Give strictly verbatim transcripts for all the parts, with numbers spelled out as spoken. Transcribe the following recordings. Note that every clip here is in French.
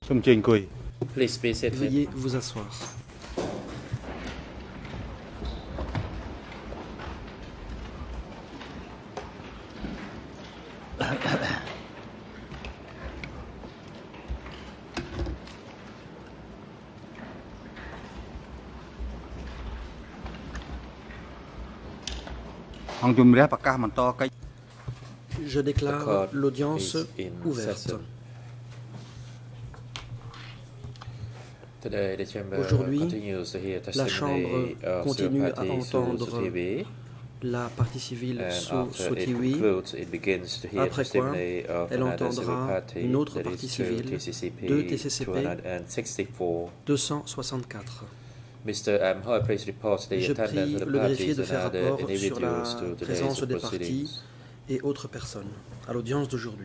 Please be seated. Veuillez vous asseoir. Je déclare l'audience ouverte. Aujourd'hui, la Chambre continue à entendre la partie civile S O U Sotheavy, après quoi elle entendra une autre partie civile de T C C P deux cent soixante-quatre. Je prie le greffier de faire rapport sur la présence des parties et autres personnes à l'audience d'aujourd'hui.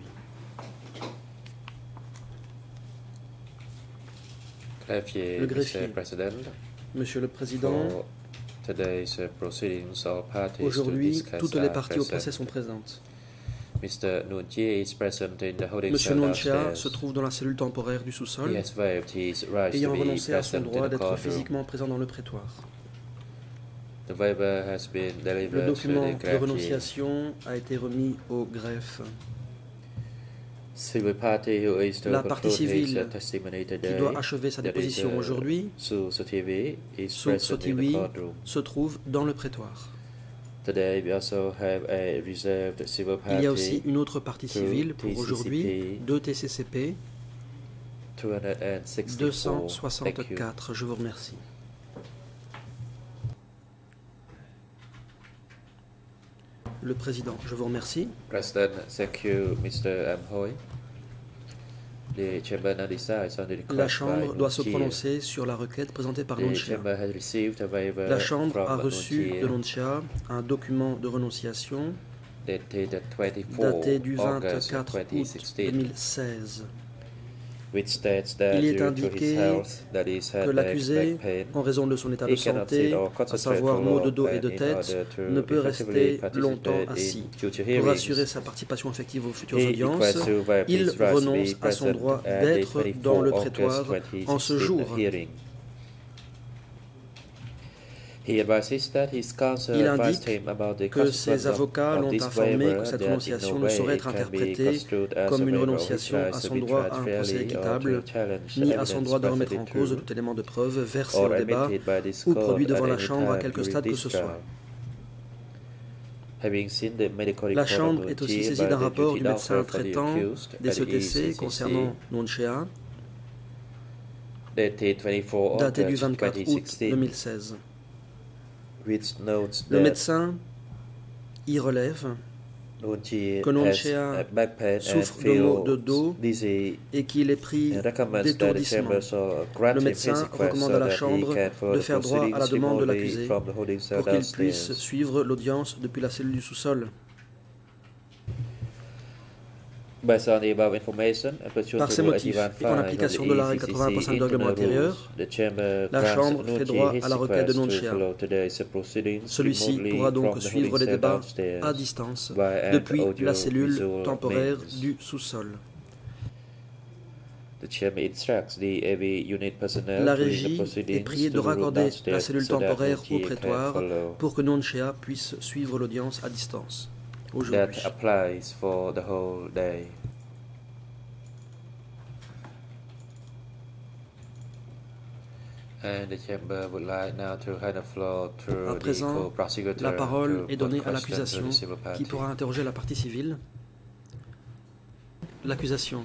Le greffier, Monsieur le Président, aujourd'hui, toutes les parties au procès sont présentes. Monsieur Nonchia se trouve dans la cellule temporaire du sous-sol, ayant renoncé à son droit d'être physiquement présent dans le prétoire. Le document de renonciation a été remis au greffe. La partie civile qui doit achever sa déposition aujourd'hui, S O U Sotheavy, se trouve dans le prétoire. Il y a aussi une autre partie civile pour aujourd'hui, de T C C P deux cent soixante-quatre. Je vous remercie. Le Président, je vous remercie. President, thank you, Mister Amhoy. La Chambre doit se prononcer sur la requête présentée par Nonchia. La Chambre a reçu de Nonchia un document de renonciation daté du vingt-quatre août deux mille seize. Il est indiqué que l'accusé, en raison de son état de santé, à savoir maux de dos et de tête, ne peut rester longtemps assis. Pour assurer sa participation effective aux futures audiences, il renonce à son droit d'être dans le prétoire en ce jour. Il indique que ses avocats l'ont informé que cette renonciation ne saurait être interprétée comme une renonciation à son droit à un procès équitable, ni à son droit de remettre en cause tout élément de preuve versé au débat ou produit devant la Chambre à quelque stade que ce soit. La Chambre est aussi saisie d'un rapport du médecin traitant des S O T C concernant Nonchia, daté du vingt-quatre août deux mille seize. Le médecin y relève que Nonchia souffre de maux de dos et qu'il est pris d'étourdissement. Le médecin recommande à la Chambre de faire droit à la demande de l'accusé pour qu'il puisse suivre l'audience depuis la cellule du sous-sol. Par ces motifs et en application de la règle quatre-vingts pour cent du règlement intérieur, la Chambre fait droit à la requête de Nonchia. Celui-ci pourra donc suivre les débats à distance depuis la cellule temporaire du sous-sol. La régie est priée de raccorder la cellule temporaire au prétoire pour que Nonchia puisse suivre l'audience à distance. Aujourd'hui. À présent, la parole est donnée à l'accusation qui pourra interroger la partie civile. L'accusation.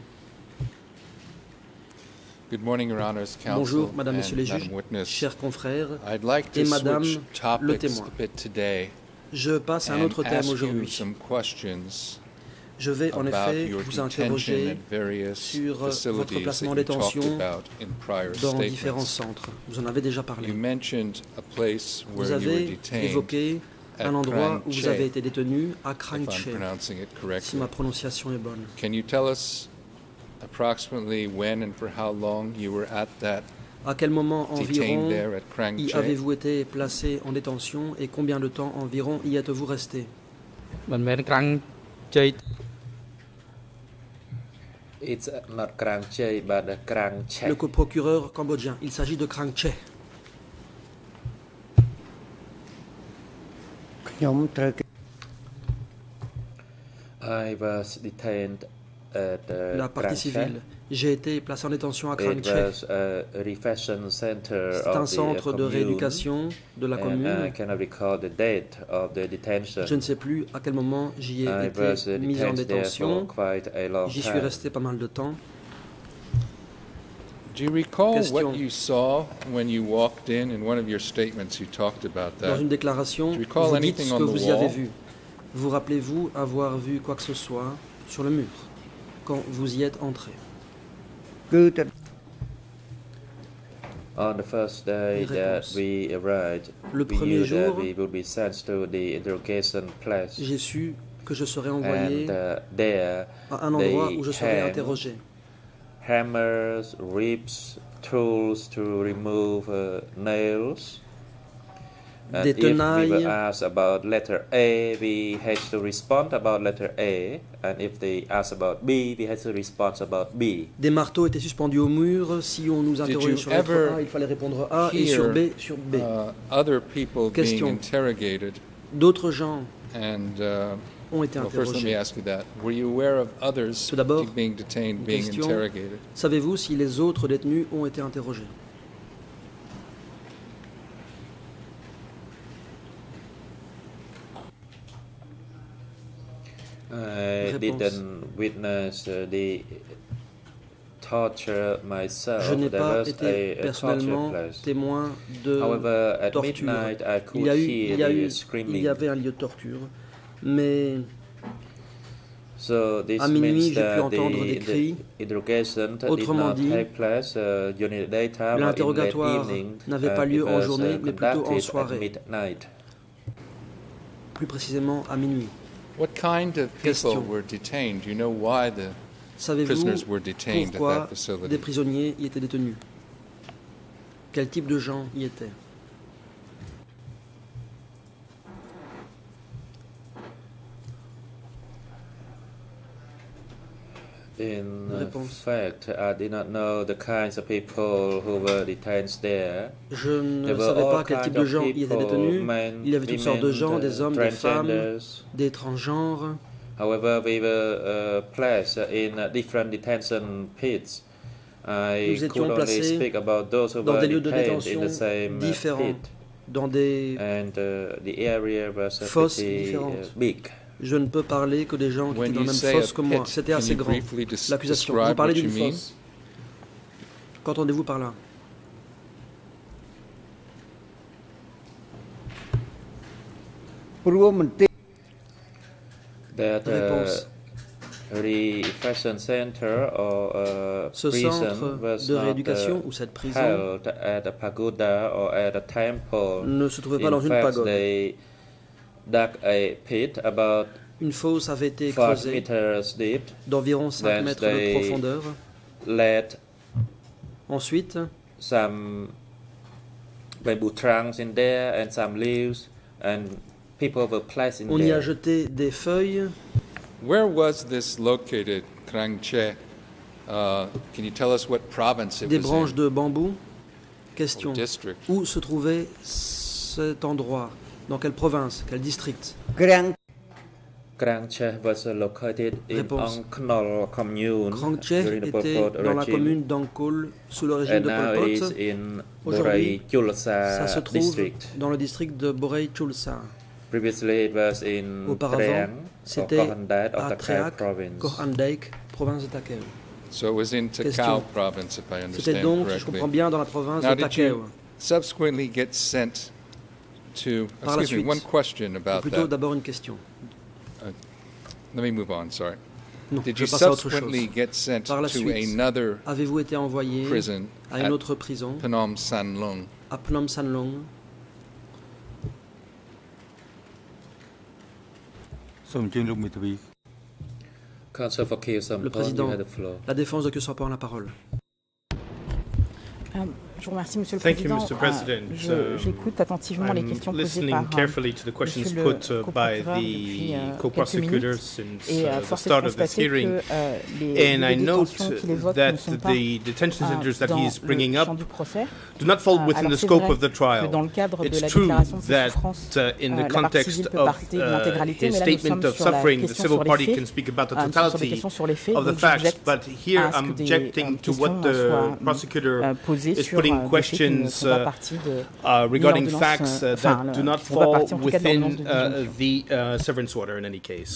Bonjour, Madame, Messieurs les juges, chers confrères et Madame le témoin. Je passe à un autre thème aujourd'hui. Je vais en effet vous interroger sur votre placement en détention dans différents centres. Vous en avez déjà parlé. Vous avez évoqué un endroit où vous avez été détenu à Krangche, si ma prononciation est bonne. À quel moment environ y avez-vous été placé en détention et combien de temps environ y êtes-vous resté? It's not Krang Che, but Krang Che. Le procureur cambodgien. Il s'agit de Krang Che. I was detained at uh, La partie civile. J'ai été placé en détention à Krang Che. C'est un centre de rééducation de la commune. Je ne sais plus à quel moment j'y ai été mis en détention. J'y suis resté pas mal de temps. Do you recall Question. What you saw when you walked in? In one of your statements, you talked about that. Dans une déclaration, vous dites ce que vous y avez vu. Vous rappelez-vous avoir vu quoi que ce soit sur le mur quand vous y êtes entré? On the first day that we arrived, le premier jour, we would be sent to the interrogation place. J'ai su que je serais envoyé And, uh, there, à un endroit où je serais interrogé. Hammers, ribs, tools to remove uh, nails. And des tenailles. If we were asked about letter A, we had to respond about letter A, and if they asked about B, we had to respond about B. Des marteaux étaient suspendus au mur. Si on nous interrogeait sur lettre A, il fallait répondre A, et sur B, sur B. Uh, other people Question. Being interrogated. D'autres gens. And, uh, ont été well, interrogés. First, let me ask you that. Were you aware of others Tout d'abord, being detained, being question, interrogated? Savez-vous si les autres détenus ont été interrogés? I didn't witness uh, the torture myself. Je n'ai There pas was été a, a personnellement témoin de However, at torture. Midnight, I could il y a eu, hear il y a eu, the screaming. il y avait un lieu de torture, mais so this à minuit, j'ai pu means entendre the, des cris. Autrement dit, l'interrogatoire n'avait pas lieu en journée, mais plutôt en soirée. Plus précisément à minuit. What kind of people were detained? Do you know why the prisoners were detained at that facility? Des prisonniers y étaient détenus. Quel type de gens y étaient? In fact, I did not know the kinds of people who were detained there. Je ne savais pas quel type de gens y étaient détenus. Il y avait toutes sortes de gens, des hommes, des femmes, des transgenres. However, we were uh, placed in different detention pits. I Nous étions could only speak about those who dans were des lieux de detained détention in the same différents, pit. Dans des And uh, the area was fosses pretty différentes. Uh, big. Je ne peux parler que des gens qui étaient dans la même fosse que moi. C'était assez grand. L'accusation. Vous parlez d'une fosse. Qu'entendez-vous par là? That, Réponse. Uh, center or, uh, Ce centre de rééducation uh, ou cette prison at a pagoda or at a temple. Ne se trouvait pas In dans fact, une pagode. They dug a pit about Une fosse avait été creusée d'environ cinq mètres de profondeur. Let Ensuite, some bamboo trunks in there and some leaves, and people were placed in on there. y a jeté des feuilles. Where was this located, Krang Che? Uh, can you tell us what province it des was branches in? de bambou. Question. District. Où se trouvait cet endroit? Dans quelle province? Quel district? Krang Che was located in Angknol commune Krang Che était dans la commune d'Angkol sous le régime de Pol Pot. Aujourd'hui, ça se trouve district. dans le district de Borei Chulsa. Previously, it was in Auparavant, c'était à Treak, Kohandaik, province de Takeo. So it was in Takao province, if I understand C'était donc, correctly. je comprends bien, dans la province Now, de Takeo. Subsequently get sent to, Par la excuse suite, me, one question about plutôt that. d'abord une question. Uh, let me move on, sorry. Non, Did je you passe à autre subsequently chose. get sent Par la to suite, another avez-vous été envoyé prison à une autre prison, Phnom Sanlong? à Phnom Sanlong? Le président, la défense de Kyo Sampan a la parole. Um, Je vous remercie, Monsieur le Président. Euh, J'écoute attentivement les questions posées par carefully to the questions Monsieur put le uh, by depuis, the euh, co-prosecutors since et uh, the force est start de of this constater hearing. que euh, les And lieux I de note détention qu'il évoque that ne sont pas the detention centers that dans he's bringing le up champ du procès. do not fall Euh, within alors the c'est scope vrai of the que trial. dans le cadre de It's la true déclaration de that souffrance, uh, in euh, the la partie context civile peut of parler de uh, l'intégralité, his mais là nous sommes statement of sur la suffering, the question civil sur les party faits, can speak about the euh, nous sommes sur des totality questions sur les faits, of the donc facts, j'objecte but here à ce I'm que des objecting to questions what the soient prosecutor euh, posées is sur putting euh, des faits qui ne questions font pas uh, partie de uh, regarding l'ordonnance, facts euh, uh, enfin, that le- do not qui font pas fall partie en tout cas de l'ordonnance within de uh, disjonction. the uh, severance order in any case.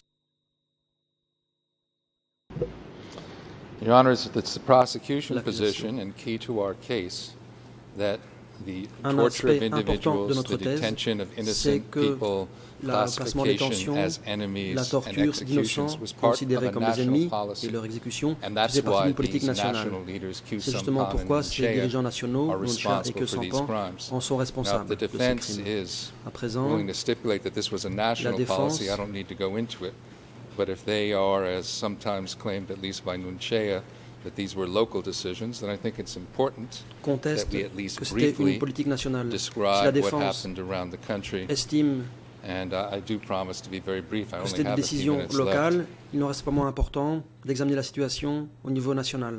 Your Honors, it's the prosecution position and key to our case that the Un torture of aspect important de individuals, notre the thèse, detention of c'est innocent que people, le placement en classification détention, as enemies la and torture executions d'innocents was part of considérés a comme des national ennemis et policy. leur exécution And that's faisait partie why d'une politique these nationale. national leaders, Q C'est justement Sampan and pourquoi ces Nunchea, dirigeants nationaux, are Nunchea et responsible que for these Sampan, crimes. en sont Now, if responsables the de ces defense crimes. is À présent, willing to stipulate that this was a national défense- policy, I don't need to go into it. But if they are, as sometimes claimed, at least by Nunchea, that these were local decisions, then I think it's important conteste that we at least que c'était briefly une politique nationale. Si la describe what défense happened around the country. estime And uh, I do promise to be very brief. I que only c'était une have a few décision minutes locale, left. il n'en reste pas moins important d'examiner la situation au niveau national.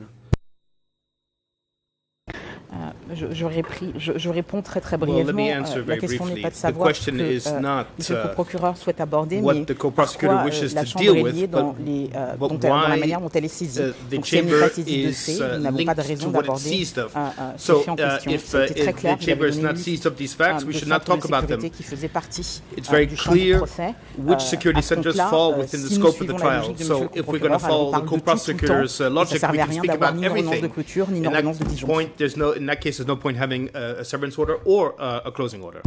Je, je, répris, je, je réponds très très Well, let me brièvement. answer Euh, la very question n'est briefly. pas de The savoir ce question que is euh, not, monsieur le uh, procureur souhaite aborder, what mais the co-prosecutor pourquoi wishes euh, la to Chambre deal est with, liée dans, but- les, euh, but dont elle- dans la why, manière dont elle est saisie. uh, the Donc si elle n'est chamber pas saisie de is, ces, uh, nous n'avons pas de linked raison to what it's d'aborder seized of. euh, euh, ces So, faits en uh, question. if, uh, C'était très if clair, the vous avez chamber is donné not une liste seized of these facts, euh, we de should not centres de talk about them. sécurité qui faisaient partie It's euh, very du champ du clear procès. which Euh, security à ce centers compte-là, fall euh, within the si nous scope of the suivons la trial. logique de So monsieur le if we're going to procureur, alors follow on the parle de tout, tout le co-prosecutor's temps, uh, et ça logic, we servait à can rien speak d'avoir about ni une ordonnance de everything. clôture ni une In that ordonnance de disjonction. point, there's no, in that case, there's no point having a, a severance order or uh, a closing order.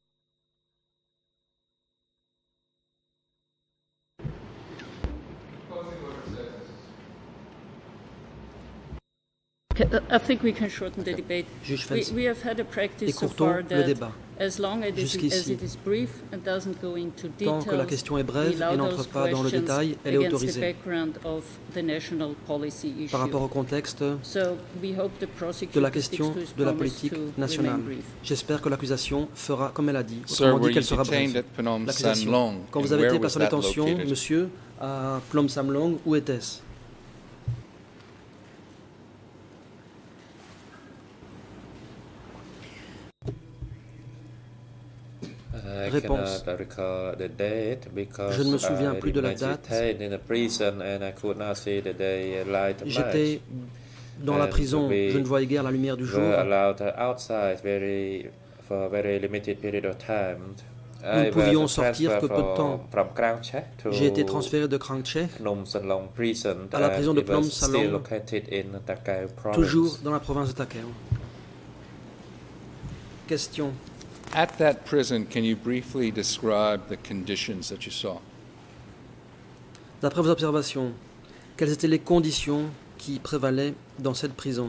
I think we can shorten the debate. Juge We, Fels, we have had a practice so écourtons far le that débat. as long as it, is, Jusqu'ici, as it is brief and doesn't go into Tant details, que la question est brève we allow et n'entre those pas dans le questions détail, elle est against the autorisée. background of the national policy issue. Par rapport au contexte So we hope the de prosecutor la sticks question to his de la promise politique to nationale, remain brief. j'espère que l'accusation fera comme elle a dit, Sir, autrement were dit you qu'elle sera detained brève. at Phnom L'accusation. Sanlong? Quand And vous avez where été was placé en that détention, located? monsieur, à Phnom Samlong, où était-ce? I Réponse. cannot recall the date because Je ne me souviens I plus de la remained date. detained in a prison and I could not see the daylight J'étais much. dans la And prison, we je ne voyais guère la lumière du were jour. allowed outside very for a very limited period of time. Nous ne I pouvions was sortir que peu de transferred temps. from Krang Chek to J'ai été transféré de Krang Che, Phnom Sanlong prison à la prison and de it Phnom was still Sanlong, located in Takeo province. toujours dans la province de Takeo. Question. At that prison, can you briefly describe the conditions that you saw? D'après vos observations, quelles étaient les conditions qui prévalaient dans cette prison?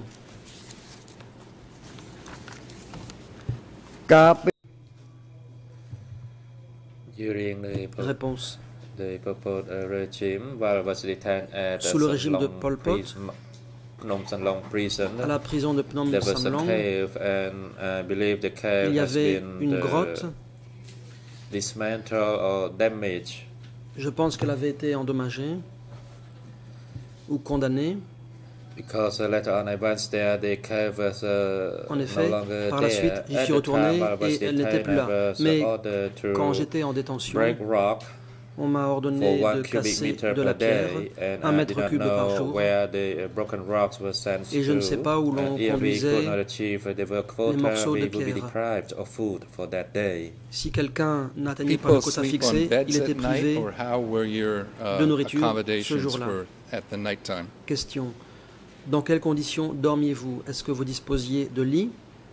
During the po- Réponse. the Pol Pot uh, regime, while I was detained at Sous le régime de Sanlong Pol Pot, prison- Phnom Sanlong prison, à la prison de Phnom there was a Samlong, cave, and I believe the cave il y has avait been une uh, grotte. dismantled or damaged. Je pense qu'elle avait été endommagée ou condamnée. Because uh, later on I went there, the cave was uh, En no effet, longer par la there. suite, j'y At suis the retourné time I was et elle n'était detained, plus là. I was Mais ordered to quand j'étais en détention, break rock on m'a for ordonné one de cubic casser meter de la per pierre, day, and un I mètre did not cube par know jour. where the uh, broken rocks were sent Et je ne sais to, pas où l'on and if we conduisait could not achieve the work quota, morceaux de we would be pierre. deprived of food for that day. Si quelqu'un n'atteignait pas le People quota sleep on fixé, il beds était at night, privé or how were your de uh, nourriture ce accommodations jour-là. for at the nighttime? Question. Dans quelles conditions dormiez-vous? Est-ce que vous disposiez de lit?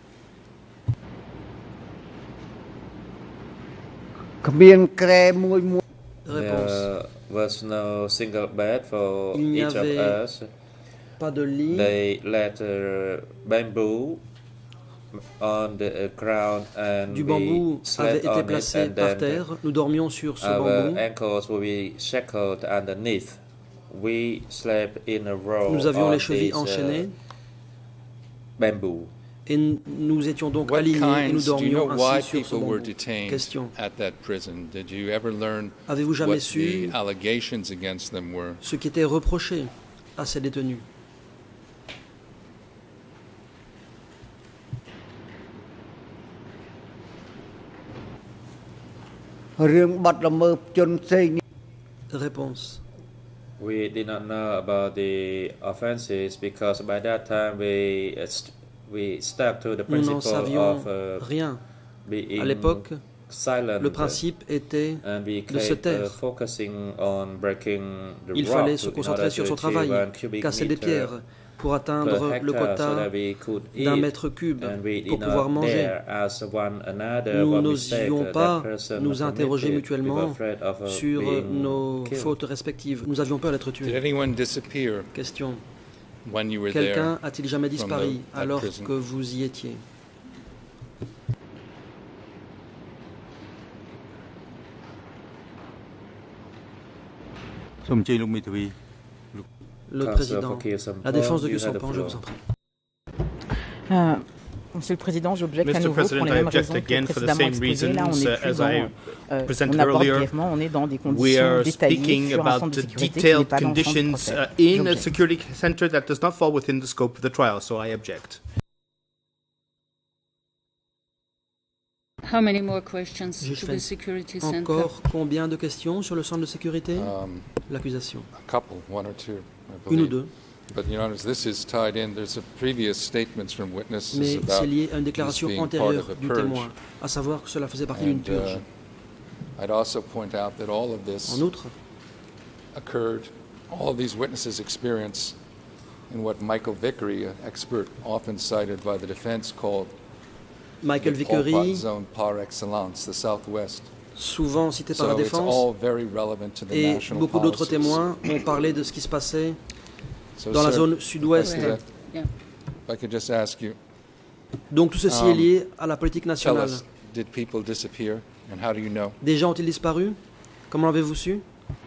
Réponse. There was no single bed for Il n'y each of avait us. pas de lit. They let uh, bamboo on the uh, ground and Du we bambou avait slept été on it, placé and par then terre. Nous dormions sur ce our bambou. ankles will be shackled underneath. We slept in a row Nous avions on les chevilles these, enchaînées uh, bamboo. Et nous étions donc alignés et nous dormions ainsi sur ce bambou. Question. Avez-vous jamais su ce qui était reproché à ces détenus? Réponse. We did not know about the offenses because by that time we we stuck to the Nous n'en principle savions of uh, rien. being À l'époque, silent, le principe était and we de se kept, taire. uh, focusing on breaking the Il rock fallait se in concentrer order sur to son achieve travail, one cubic casser des meter pierres pour atteindre per le hectare so quota that we could d'un eat, mètre cube and we pour did pouvoir not manger. dare ask one another Nous what mistake n'osions that pas person nous interroger committed. We mutuellement were afraid of, uh, sur being nos killed. fautes respectives. Nous avions peur d'être Did tués. anyone disappear Question. when you were there? Quelqu'un a-t-il jamais from disparu the- that alors prison? que vous y étiez? Le président. La défense de Gu Sampan, je vous en prie. Euh, Monsieur le Président, j'objecte à Mister nouveau pour President, les I mêmes object raisons que again for the précédemment same exposées. Là, on reasons, est uh, plus as dans, I euh, presented on aborde earlier. brièvement, on est dans des We conditions are détaillées speaking sur un about centre de the sécurité qui n'est detailed pas dans le champ de conditions procès. uh, in a J'objecte. security center that does not fall within the scope of the trial, so I object. How many more questions Juge to the Fentz. security center? Encore combien de questions sur le centre de sécurité? Um, L'accusation. a couple, one or two, I Une ou believe. deux. But, Your Honor, this is tied in. There's a previous statements from witnesses Mais about c'est lié à une this déclaration being part antérieure of a du purge. témoin, à savoir que cela faisait partie d'une And, purge. uh, I'd also point out that all of this En outre, occurred, all of these witnesses' experience in what Michael Vickery, an expert often cited by the defense, called Michael the Pol Pot Vickery, zone par excellence, the Southwest. souvent cité par la So it's défense, all very relevant to the et national beaucoup d'autres policies. témoins ont parlé de ce qui se passait So, dans la sir, zone if I sud-ouest. could, uh, Yeah. if I could just ask you, Donc tout ceci est Um, lié à la politique tell nationale. us, did people disappear, and how do you know? Des gens ont-ils disparu? Comment l'avez-vous su?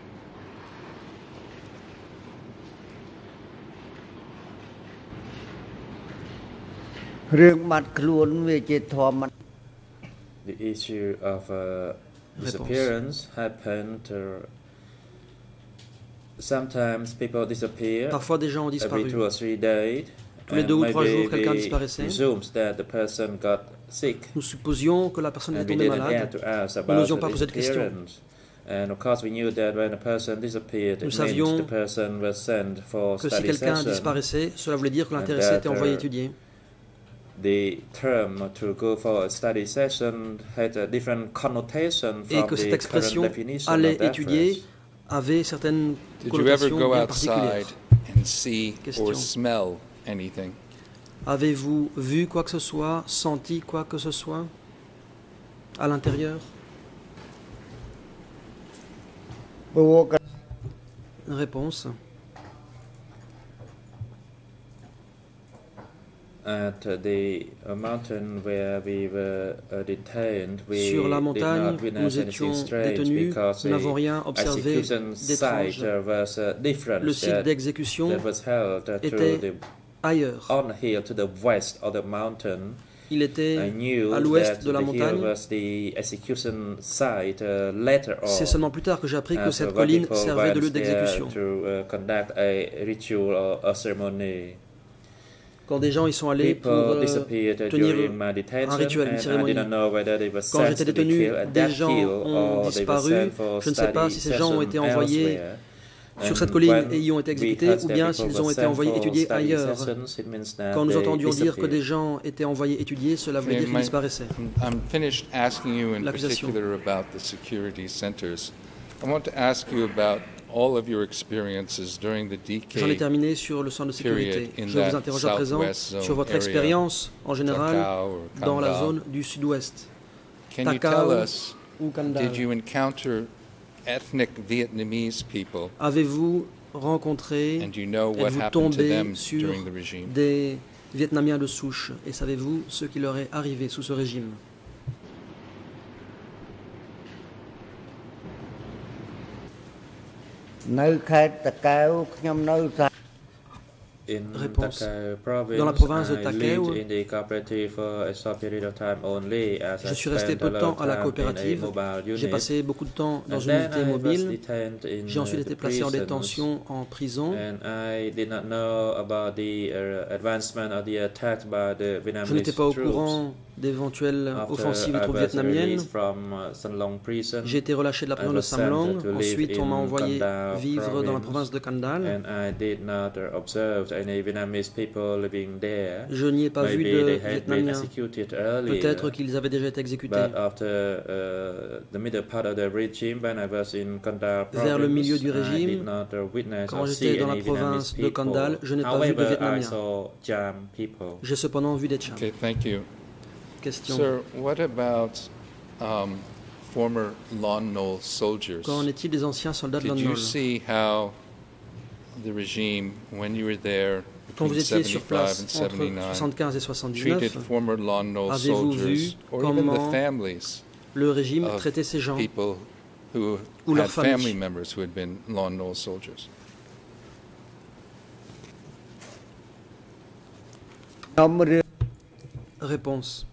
The issue of uh, disappearance happened. Uh, sometimes people disappear Parfois des gens ont every disparu. two or three days. Tous les and deux ou trois maybe jours, quelqu'un we disparaissait. presumes that the person got sick. Nous supposions que la personne And était we tombée didn't dare malade. to ask Nous about n'osions the pas poser de questions. disappearance. And of course, we knew that when a person disappeared, Nous it meant savions the person was sent for Que si study quelqu'un session. disparaissait, cela voulait dire que And l'intéressé that, était envoyé uh, étudier. The term to go for a study session had a different connotation Et from que cette the current expression definition aller of that étudier phrase. avait certaines Did you ever connotations go bien outside particulières. and see Question. or smell anything? Avez-vous vu quoi que ce soit, senti quoi que ce soit à l'intérieur? Réponse. At the uh, mountain where we were uh, detained, we Sur la did montagne not où witness nous anything étions strange détenus, because nous n'avons the rien observé execution site d'étrange. uh, was uh, different. Le site that, d'exécution that was held uh, était to the ailleurs. on hill to the west of the mountain. Il I était knew à l'ouest that de la the hill montagne. was the execution site uh, later on. C'est seulement plus tard que j'ai appris que as cette when colline people servait de went lieu there d'exécution. to uh, conduct a ritual or a ceremony. Quand des gens y sont allés pour People euh, disappeared uh, tenir during my detention, un rituel, une and I cérémonie. didn't know whether they were Quand sent j'étais to be détenu, killed at des that gens hill ont or they were disparu. sent for Je ne sais pas study si ces gens ont été session envoyés elsewhere. sur And cette colline when et y ont été we exécutés, heard ou that bien people s'ils were ont été sent envoyés for étudier study ailleurs. sessions, it means that Quand nous they entendions dire que disappeared. des gens étaient envoyés étudier, cela voulait dire qu'ils My- disparaissaient. I'm finished asking you in L'accusation. particular about the security centers. I want to ask you about all of your experiences during the J'en ai D K terminé sur le centre de sécurité. period in Je vous that interroge à présent southwest zone sur votre area, expérience en général Takao or dans la Kandal. zone du sud-ouest. Can you Takao tell us, ou Kandal. did you encounter ethnic Vietnamese people, Avez-vous rencontré, and do you know what êtes-vous happened to tombé them sur during the regime? des Vietnamiens de souche? Et savez-vous ce qui leur est arrivé sous ce régime? Réponse. Dans la province de Takeo, je suis resté peu de temps à la coopérative. J'ai passé beaucoup de temps dans une unité mobile. J'ai ensuite été placé en détention en prison. Je n'étais pas au courant d'éventuelles offensives des troupes vietnamiennes. J'ai été relâché de la prison de Sam Long. Ensuite, on m'a envoyé vivre dans la province de Kandal. Je n'y ai pas vu de Vietnamiens. Peut-être qu'ils avaient déjà été exécutés. Vers le milieu du régime, quand j'étais dans la province de Kandal, je n'ai pas vu de Vietnamiens. J'ai cependant vu des Cham. Okay, thank you. Question. Sir, what about um, former Lon Nol soldiers? Qu'en est-il des anciens soldats de Lon Did Nol? you see how the regime, when you were there Quand vous between étiez sur seventy-five place and entre seventy-nine, soixante-quinze et soixante-dix-neuf, treated former Lon Nol avez-vous vu soldiers or even the comment families le régime of traitait ces gens people who ou leurs had family familles? members who had been Lon Nol soldiers? Réponse.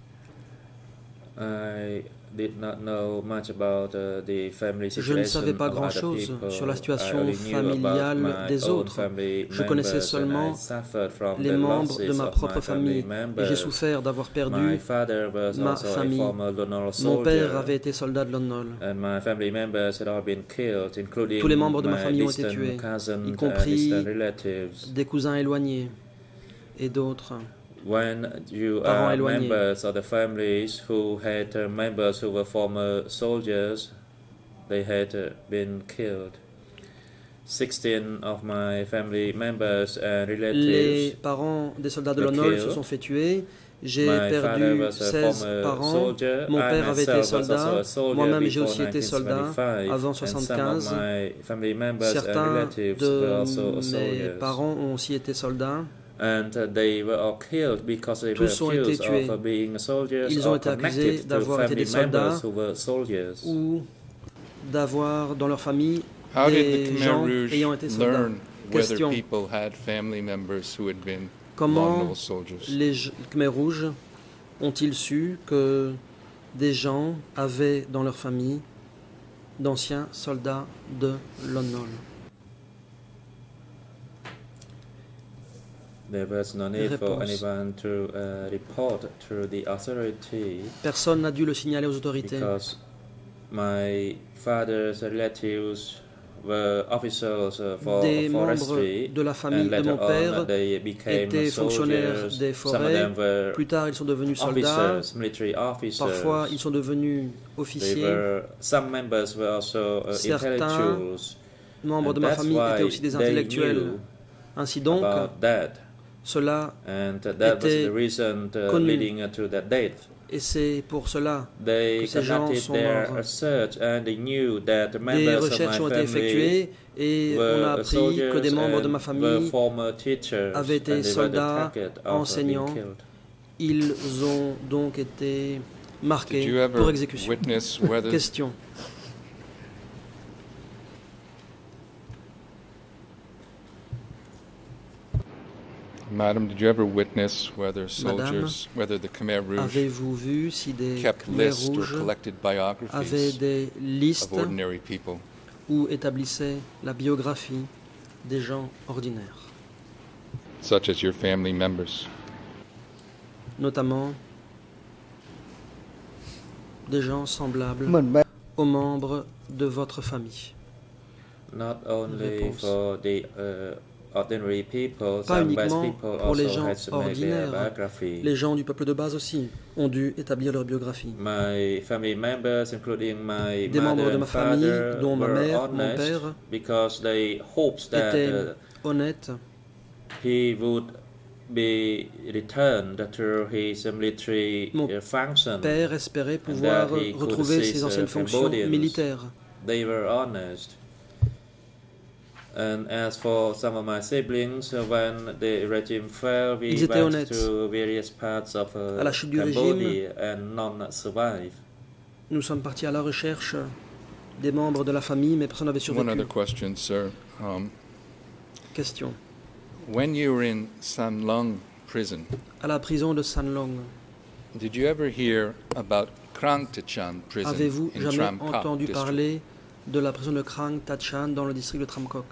I did not know much about uh, the family Je ne savais situation pas of other grand-chose people. sur la I situation only knew familiale about my des own autres. family Je connaissais members, and seulement I suffered from les the membres de losses ma of propre my family famille. Et members. j'ai souffert d'avoir My perdu father was ma also a famille. former Lon Nol Mon soldier, père avait été soldat de Lon Nol. and my family members had all been killed, including Tous les membres de ma my famille ont été distant tués, cousins y and compris distant relatives. des cousins éloignés et d'autres. When you Parents are éloignés. members of the families who had uh, members who were former soldiers, they had uh, been killed. Sixteen of my family members and Les relatives. parents des soldats de were Lon Nol se killed. sont fait tuer. J'ai My father perdu was a seize former parents. soldier. Mon I père avait été myself was also soldat. a soldier Moi-même, j'ai before aussi été soldat nineteen seventy-five, avant and some of soixante-quinze. my family members and Certains relatives were also de mes soldiers. parents ont aussi été soldats. And uh, they were all killed because they were Tous ont été accused tués. of uh, being soldiers Ils ont or été accusés connected to d'avoir été family des soldats members who were soldiers. ou d'avoir dans leur famille How did the des Khmer gens Rouge ayant été soldats. learn whether Question. people had family members who had been Lon Comment Nol soldiers? les Khmer Rouges ont-ils su que des gens avaient dans leur famille d'anciens soldats de Lon Nol? There was no need for Réponse. anyone to uh, report to the authority Personne n'a dû le signaler aux autorités. because my father's relatives were officers uh, for Des membres forestry, de la famille and de later mon père on they became étaient fonctionnaires soldiers. des Some of forêts. them were Plus tard, ils sont devenus soldats. officers, military officers. Parfois, ils sont devenus They officiers. were, some members were also uh, Certains intellectuals. Membres And de ma that's famille why étaient aussi des they intellectuels. knew Ainsi donc, about that. cela, And that was était the reason uh, connu. leading to that date. et c'est pour cela They que ces gens conducted sont their morts. search and they knew that the Des members of recherches my ont été family effectuées et on a were appris soldiers que des membres de ma and were famille former teachers avaient été and they were the soldats, target of enseignants. being killed. Ils ont donc été Did marqués you ever pour exécution. witness whether Question. Madam, did you ever witness whether soldiers, whether the Khmer Rouge Avez-vous vu si des kept Khmer lists or Rouges collected avaient biographies des of listes ordinary people? ou établissaient la biographie des gens ordinaires, Such as your family members? notamment des gens semblables aux membres de votre famille? Not only Réponse. for the uh, ordinary people, Pas some West uniquement people pour les also gens had to make their ordinaires. biography. Les gens du peuple de base aussi ont dû établir leur biographie. My family members, including my Des membres mother de ma and famille, father, dont ma were mère, mon honest père, because they hoped that étaient uh, honnêtes. he would be returned to his military Mon uh, function. Père espérait pouvoir that he could retrouver assist, ses uh, anciennes fonctions Cambodians. militaires. They were honest. And as for some of my siblings, uh, when the regime fell, we Ils étaient went honnêtes. to various parts of uh, À la chute du Cambodia and none survived. Nous sommes partis à la recherche des membres de la famille, mais personne n'avait One other survécu. question, sir. Um, Question. When you were in Sanlong prison, à la prison de Sanlong, did you ever hear about Krang Tachan prison avez-vous in jamais Tram Kok entendu district? parler de la prison de Krang Tachan dans le district de Tram Kok?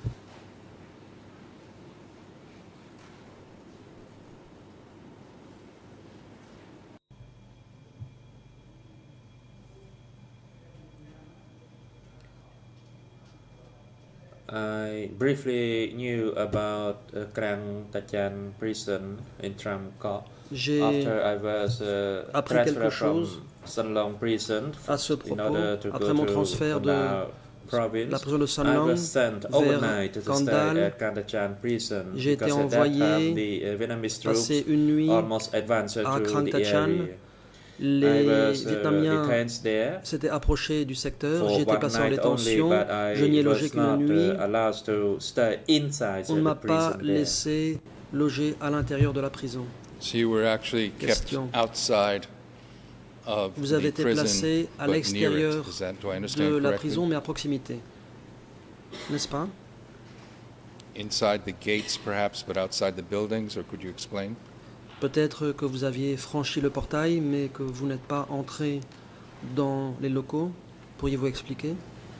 I briefly knew about uh, Krang Tachan prison in Tram Kok after I was uh, transferred from Sanlong prison à ce propos, in order to après go mon to transfert de province. la prison de I Sanlong was sent overnight to stay Kandal. at Krang Tachan prison J'ai été because at that time envoyé the uh, Vietnamese troops passer une nuit almost advanced à to Krang the Tachan. area. Les I was, uh, Vietnamiens detained there s'étaient approchés du secteur. for J'ai été one placé en night détention. only, but I Je n'y ai was logé qu'une not, nuit. uh, allowed to stay inside On ne the m'a prison pas there. laissé loger à l'intérieur de la prison. So you were actually kept Question. outside of Vous avez the été prison, placé à but near l'extérieur it. Is that, do I de understand la correctly? prison, mais à proximité. N'est-ce pas? Inside the gates, perhaps, but outside the buildings, or could you explain? Peut-être que vous aviez franchi le portail, mais que vous n'êtes pas entré dans les locaux. Pourriez-vous expliquer?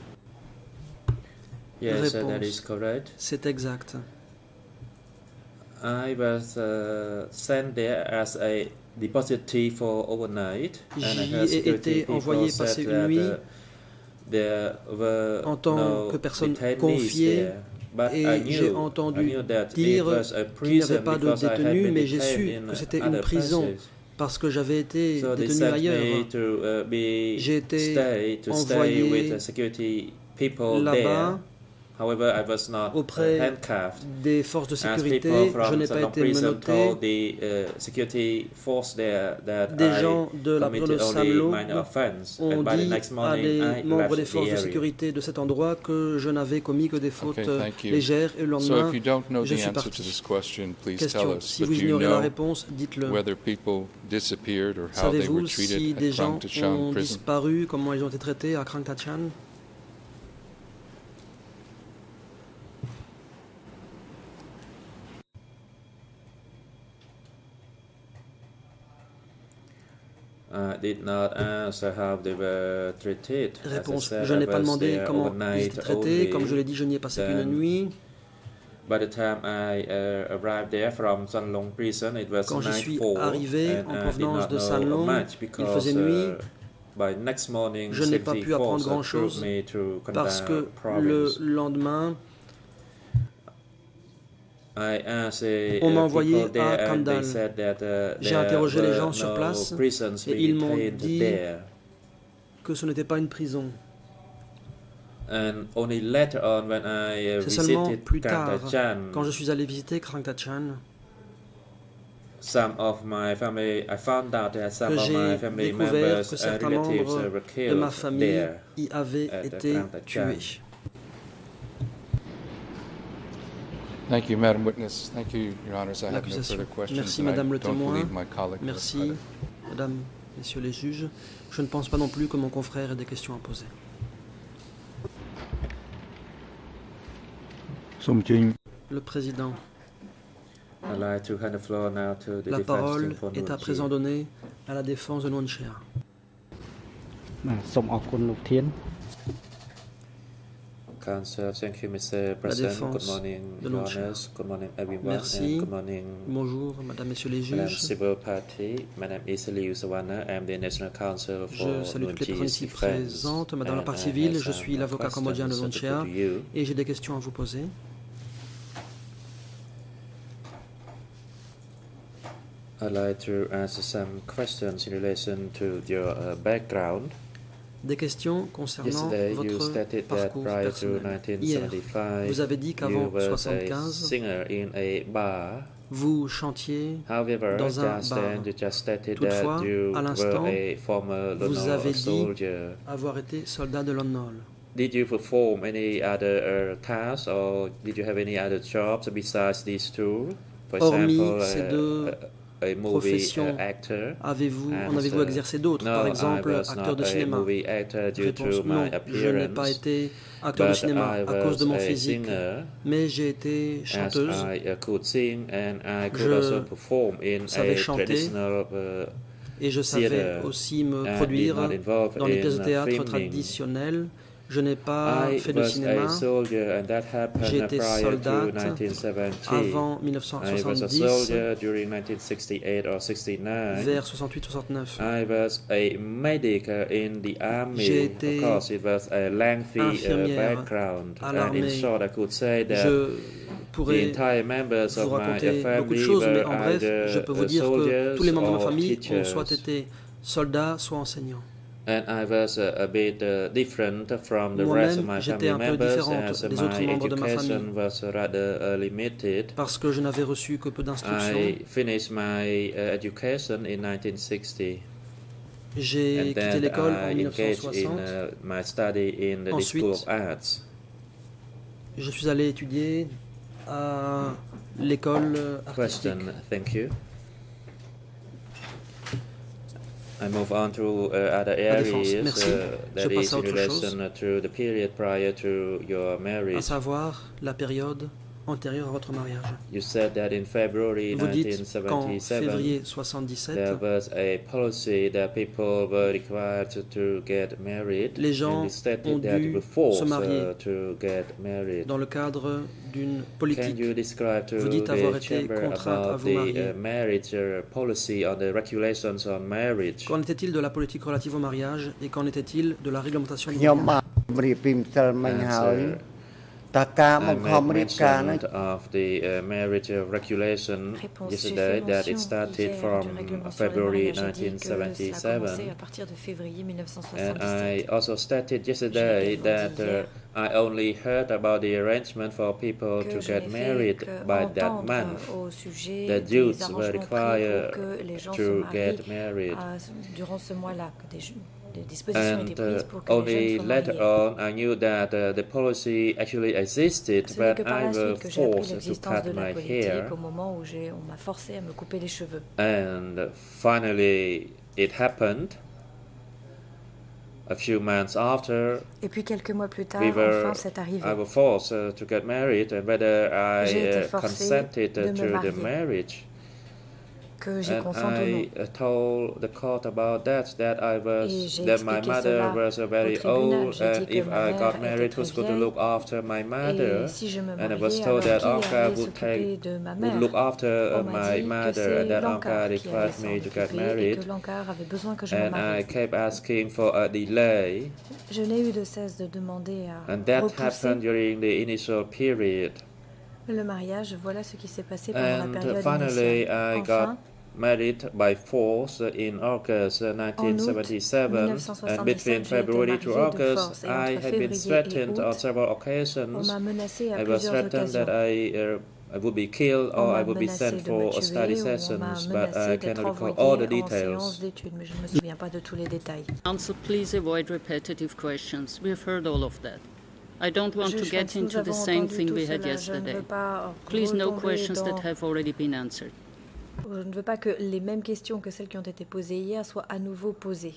Yes, uh, Réponse. that is correct. C'est exact. I was uh, sent there as a depositee for overnight, and I J'y heard ai security été people envoyé said passer une that nuit uh, there were en tant no que personne detainees confiée, there. But I et j'ai knew, I entendu knew that dire it was a qu'il n'y avait prison pas de because I had détenus, been mais j'ai detained su in que c'était other une prison places. parce que j'avais été So they détenu sent ailleurs. me to uh, be J'ai été stay to stay envoyé with the security people là-bas there. However, I was not uh, auprès handcuffed. des forces de As sécurité. people Je from n'ai pas Sanlong été prison menotté. told the uh, security force there that Des I gens de la prison de committed only Sanlong minor offense. ont And by the dit next à morning, des I membres left des the forces de area. sécurité de cet endroit que je n'avais commis que des fautes Okay, thank you. légères et le So lendemain, if you don't know je the suis answer to parti. this question, please tell Question. us. Si But vous do you ignorez la know réponse, dites-le. whether people disappeared or how they Savez-vous were treated si at des Krang gens Tachan ont prison? disparu, comment ils ont été traités à Krang Tachan? I did not answer how they were treated. As I Réponse. said, Je I n'ai pas was demandé there comment ils overnight étaient traités. only. Comme je l'ai dit, je n'y ai passé qu'une Then, nuit. By the time I uh, arrived there from Sanlong prison, it was Quand je suis nightfall, arrivé and en I did provenance not de know Sanlong, much il because, faisait nuit. uh, by next morning, Je n'ai pas security pu apprendre force grand-chose approved me to parce Kandahar que le province. lendemain, I asked on uh, m'a envoyé people there à and Kandal. they said that uh, J'ai there interrogé les were gens sur no place prisons et ils m'ont maintained dit there. que ce n'était pas une prison. And only later on, when I uh, C'est seulement visited plus Krang tard, Tachan, quand je suis allé visiter Krang Tachan, some of my family, I found out that some que of my j'ai family découvert members que and certains relatives membres uh, were de ma killed famille there. y avaient at été Krang Tachan. tués. Thank you, Madam Witness. Thank you, Your Honors. I have no L'accusation. further questions. Merci, and I Madame le don't témoin. believe my colleague does Merci, either. Madame, Messieurs les juges. Je ne pense pas non plus que mon confrère ait des questions à poser. Le président. I'd like to hand the floor now to the La defense parole team for est à Nguyen présent Chi. donnée à la défense de Nguyen Chi. សូមអរគុណលោកធាន Counsel, thank you, Mister President. défense Good morning, de Your Nguyen Chi. Honors. Good morning, everyone. Merci. And good morning, Bonjour, Madame, Messieurs les Madam juges. Civil Party. My name is S O U Sotheavy. I'm the National Counsel for Je salue toutes les Nguyen personnes Chi's ici defense. présentes. Madame la And partie I civile, have je some suis l'avocat cambodgien de questions Nguyen to put to Chi you. et j'ai des questions à vous poser. I'd like to answer some questions in relation to your uh, background. Des questions concernant Yesterday, you votre stated that parcours prior to personnel. Hier, nineteen seventy-five, vous avez dit you qu'avant were a soixante-quinze, singer in a bar. vous chantiez However, dans un just bar. then you just stated Toutefois, that you à l'instant, were a former vous Lone avez dit soldier. avoir été soldat de Lone Nol. Did you perform any other uh, tasks, or did you have any other jobs besides these two? For Hormis example, ces uh, deux uh, profession avez-vous, en avez-vous exercé d'autres, par exemple acteur de cinéma? Réponse, non, je n'ai pas été acteur de cinéma à cause de mon physique, mais j'ai été chanteuse. Je savais chanter et je savais aussi me produire dans les pièces de théâtre traditionnelles. Je n'ai pas fait de cinéma. J'ai été soldat avant mille neuf cent soixante-dix, vers soixante-huit soixante-neuf. J'ai été infirmière à l'armée. Je pourrais vous raconter beaucoup de choses, mais en bref, je peux vous dire que tous les membres de ma famille ont soit été soldats, soit enseignants. And I was a, a bit uh, different from the rest of my family members, as my education was rather uh, limited. Parce que je n'avais reçu que peu d'instruction. I finished my uh, education in nineteen sixty. J'ai quitté l'école en mille neuf cent soixante. In, uh, my study in the Ensuite, School of Arts. Je suis allé étudier à l'école artistique. Question, thank you. I move on to uh, other areas uh, that is in relation to the period prior to your marriage. À savoir la période antérieure à votre mariage. You said that in February Vous dites qu'en nineteen seventy-seven, février soixante-dix-sept, there was a policy that people were required to get married. Les gens and stated ont that dû were forced, se marier uh, to get married. dans le cadre d'une politique. Can you describe to Vous dites avoir the été chamber contrainte à about vous marier. the uh, marriage uh, policy on the regulations on marriage? Qu'en était-il de la politique relative au mariage et qu'en était-il de la réglementation du mariage? I made mention of the uh, marriage regulation yesterday that it started from February nineteen seventy-seven, and I also stated yesterday that uh, I only heard about the arrangement for people to get married by that month. The youths were required to get married. And uh, only later on I knew that uh, the policy actually existed, but I was forced to cut my hair. And finally it happened. A few months after, Et puis quelques mois plus tard, we were, enfin c'est arrivé. I was forced uh, to get married, and whether I uh, consented uh, to the marriage. Que j'ai and consenti I uh, told the court about that, that I was, that my mother was uh, very old, and if I got married, who's going to look after my mother? Si and I was told that Anka would, take, would look after uh, my mother, and that Anka required me to get married. And I kept asking for a delay. Je n'ai eu de cesse de demander à and that repousser. happened during the initial period. Le mariage, voilà ce qui s'est passé pendant and la période finally, initiale. I Enfin, got married by force in August nineteen seventy-seven, and between February to August, I had been threatened on several occasions. I was threatened that I, uh, I would be killed or I would be sent for study sessions, but I cannot recall all the details. Council, please avoid repetitive questions. We have heard all of that. I don't want to get into the same thing we had yesterday. Please, no questions that have already been answered. Je ne veux pas que les mêmes questions que celles qui ont été posées hier soient à nouveau posées.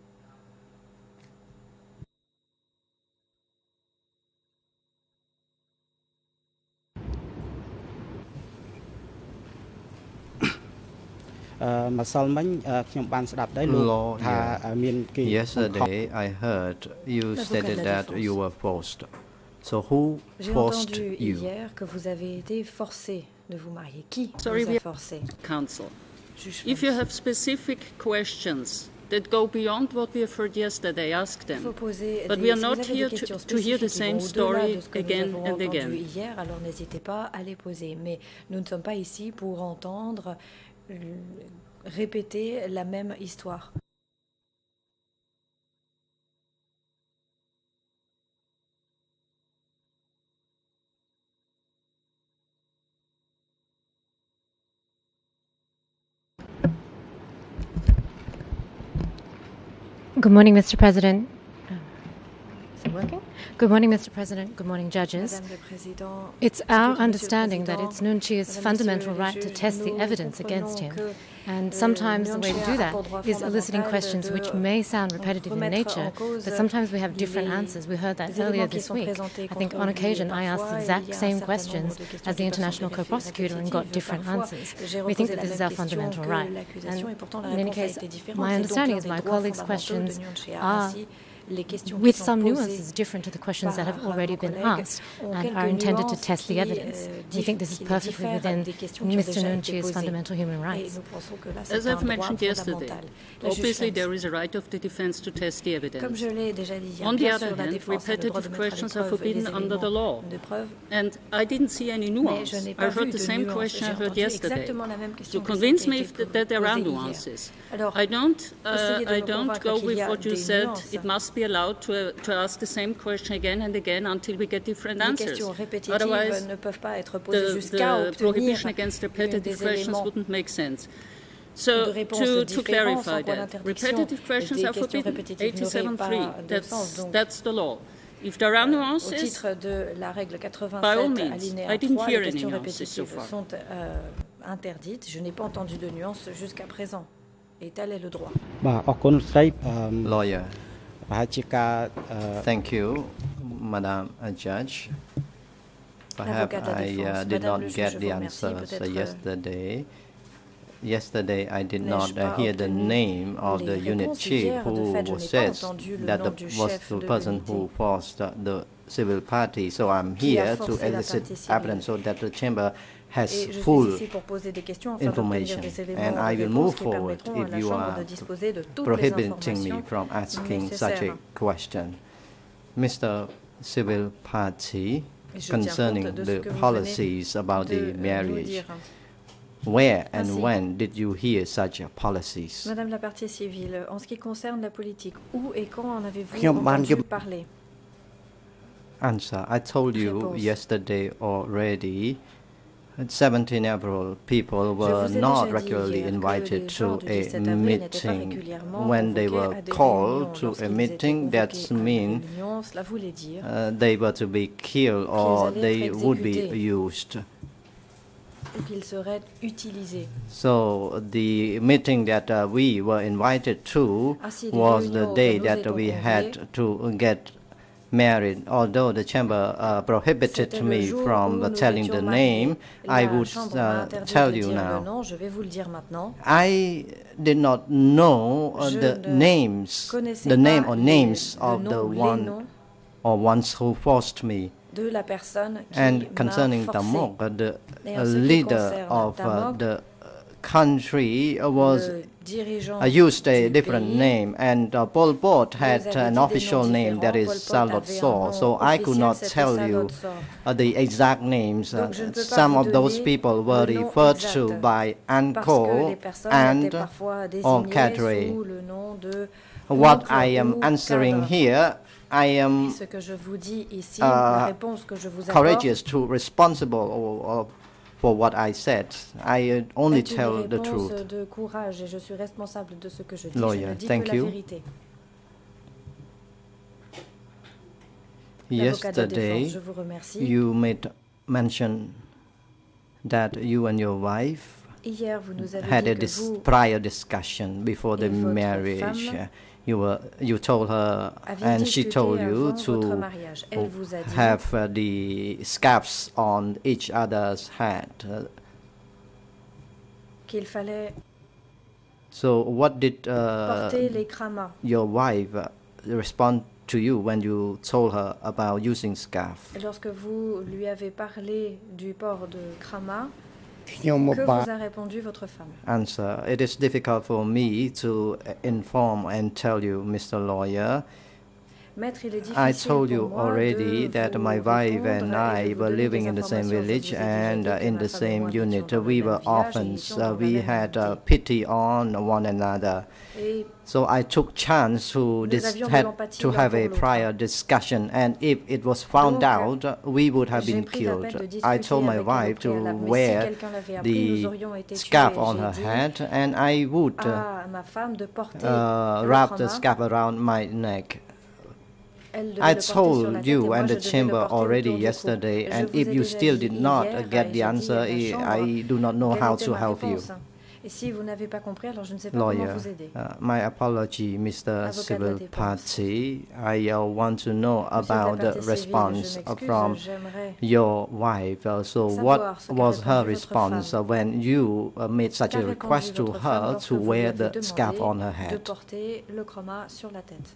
Lord, yesterday I heard you stated that you were forced. So who forced J'ai entendu you? hier que vous avez été forcé de vous marier. Qui Sorry, vous we a forcé? Council, if you have specific questions that go beyond what we have heard yesterday, ask them. But we are not here to, to hear the same story again and again. Hier, alors n'hésitez pas à les poser. Mais nous ne sommes pas ici pour entendre euh, répéter la même histoire. Good morning, Mister President. it working? Good morning, Mister President. Good morning, judges. It's our understanding that it's Nuon Chia's fundamental right to test the evidence against him. And sometimes the way to do that is eliciting questions which may sound repetitive in nature, but sometimes we have different answers. We heard that earlier this week. I think on occasion I asked the exact same questions as the international co-prosecutor and got different answers. We think that this is our fundamental right. And in any case, my understanding is my colleagues' questions are with some nuances different to the questions that have already been asked and are intended to test the evidence. We think this is perfectly within Mister Nuon Chia's fundamental human rights. As I've mentioned yesterday, obviously there is a right of the defense to test the evidence. On the other hand, repetitive questions are forbidden under the law. And I didn't see any nuance. I heard the same question I heard yesterday. To convince me if that there are nuances. I don't, uh, I don't go with what you said. It must be allowed to, uh, to ask the same question again and again until we get different answers. Otherwise, the, the prohibition against repetitive questions wouldn't make sense. So, to, to clarify that, repetitive questions are forbidden. eighty-seven three, that's, that's the law. If there are nuances, by all means, I didn't hear any nuances so far. Et tel est le droit. Lawyer. Thank you, Madam Judge. Perhaps I uh, did not get the answers uh, yesterday. Yesterday, I did not uh, hear the name of the unit chief who says that the, was the person who forced uh, the civil party. So I'm here to elicit evidence so that the chamber has full information, and I will move forward if you are prohibiting me from asking such a question. Mister Civil Party, concerning the policies about the marriage, where and when did you hear such policies? Madame la partie civile, en ce qui concerne la politique, où et quand en avez-vous entendu parler? Answer: I told you yesterday already. On seventeenth April, people were not regularly invited to a meeting. When they were called to a meeting, that means uh, they were to be killed or they would be used. So the meeting that uh, we were invited to was the day that we had to get married. Although the chamber uh, prohibited me from uh, telling the name, I would uh, tell you now. I did not know uh, the names, the name or names of the one or ones who forced me. And concerning Tamok, uh, the uh, leader of uh, the country was uh, used a different name, and uh, Pol Pot had an official name that is Salot Saw, so I could not tell you uh, the exact names. Uh, some of those people were referred to by Anko and or Cadre. What I am answering here, I am uh, courageous to responsible or, or for what I said. I only tell the truth. Lawyer, thank you. Yesterday, you made mention that you and your wife had a dis prior discussion before the marriage. You were, you told her, and she told you to have uh, the scarves on each other's head. Uh, so, what did uh, your wife uh, respond to you when you told her about using scarf? Lorsque vous lui avez parlé du port de krama, que vous a répondu votre femme? Answer: it is difficult for me to inform and tell you, Mister Lawyer. I told you already that my wife and I were living in the same village and uh, in the same unit. We were orphans. Uh, we had uh, pity on one another. So I took chance to had to have a prior discussion, and if it was found out, uh, we would have been killed. I told my wife to wear the scarf on her head, and I would uh, uh, wrap the scarf around my neck. I told you and the chamber already yesterday, and if you still did not get the answer, I do not know how to help you. Et si vous n'avez pas compris, alors je ne sais pas comment vous aider. Uh, my apology, Mister Civil Party. I uh, want to know about the response from your wife. Uh, so what was her response uh, when you uh, made such a request to her to wear the scarf on her head? De porter le chroma sur la tête.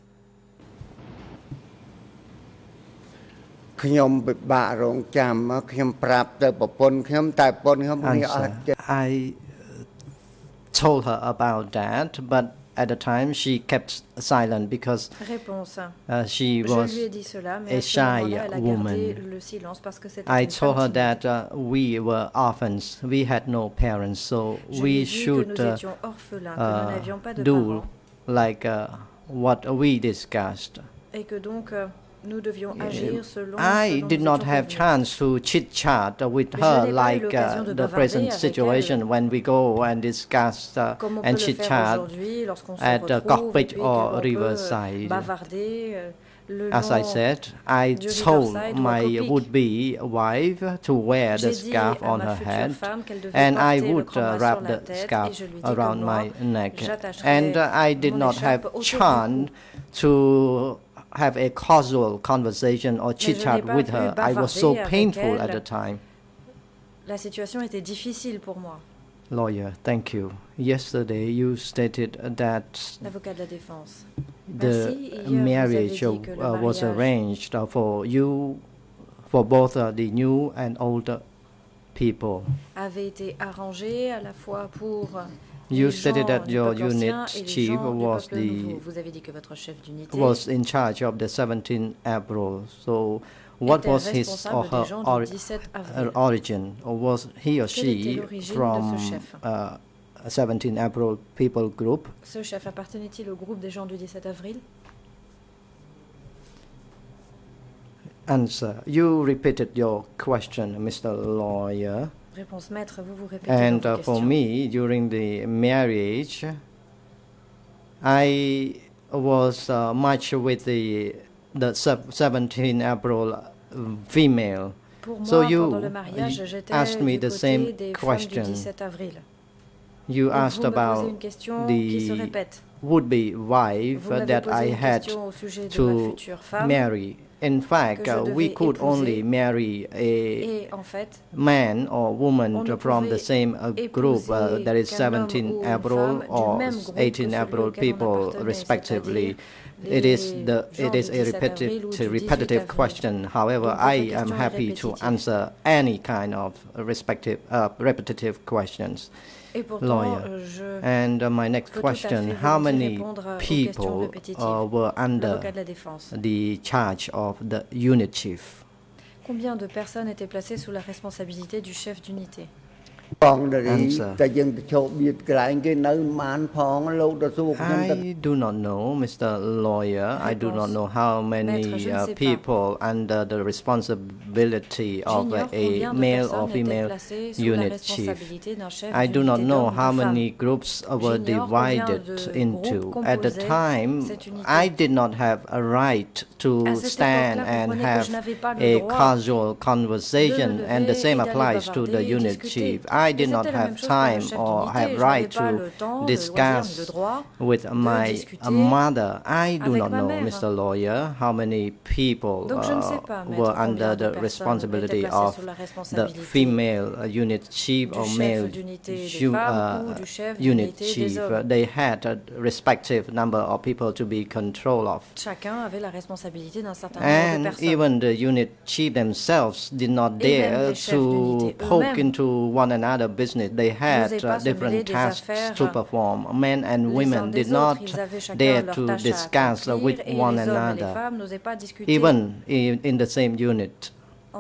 ខ្ញុំពិបាករងចាំខ្ញុំប្រាប់ទៅប្រពន្ធខ្ញុំតែប្រពន្ធខ្ញុំនេះអត់ I told her about that, but at the time she kept silent because uh, she was a shy woman. I told her that uh, we were orphans, we had no parents, so we should uh, uh, do like uh, what we discussed. Nous devions agir selon I did not have chance to chit-chat with her like uh, the present situation when we go and discuss uh, and chit-chat at the cockpit or riverside. As I said, I told my would-be wife to wear the scarf on her head, and I would uh, wrap the scarf around my neck. And uh, I did not have chance to have a casual conversation or chit-chat with her. I was so painful at the time. La situation était difficile pour moi. Lawyer, thank you. Yesterday you stated that L'avocat de la défense. the Merci. marriage uh, was arranged uh, for you, for both uh, the new and older people. Avait été arrangé à la fois pour You stated that your unit chief was the was in charge of the seventeenth April. So, what was his or her or, uh, origin, or was he or she from uh, seventeenth April people group? Ce chef appartenait-il au groupe des gens du dix-sept avril? Answer. You repeated your question, Mister Lawyer. Réponse maître, vous vous répétez and uh, for me, during the marriage, I was uh, much with the the seventeenth April female. Pour moi, so you, pendant le mariage, you asked me the same question. You asked about the would-be wife that I had to marry. In fact, uh, we could only marry a man or woman from the same uh, group, uh, that is seventeenth April or eighteenth April people, respectively. It is the it is a repetitive repetitive question. However, I am happy to answer any kind of respective uh, repetitive questions. Lawyer. And uh, my next question, how many people uh, were under the charge of the unit chief? Combien de personnes étaient placées sous la responsabilité du chef d'unité? Answer. I do not know, Mister Lawyer. I do not know how many uh, people under the responsibility of uh, a male or female unit chief. I do not know how many groups were divided into. At the time, I did not have a right to stand and have a casual conversation, and the same applies to the unit chief. I did not have time or have right to discuss with my mother. I do not know, Mister Lawyer, how many people uh, were under the responsibility of the female uh, unit chief or male uh, unit chief. Uh, they had a respective number of people to be control of. And even the unit chief themselves did not dare to poke into one another business. They had uh, different tasks to perform. Men and women did not dare to discuss uh, with one another, even in, in the same unit.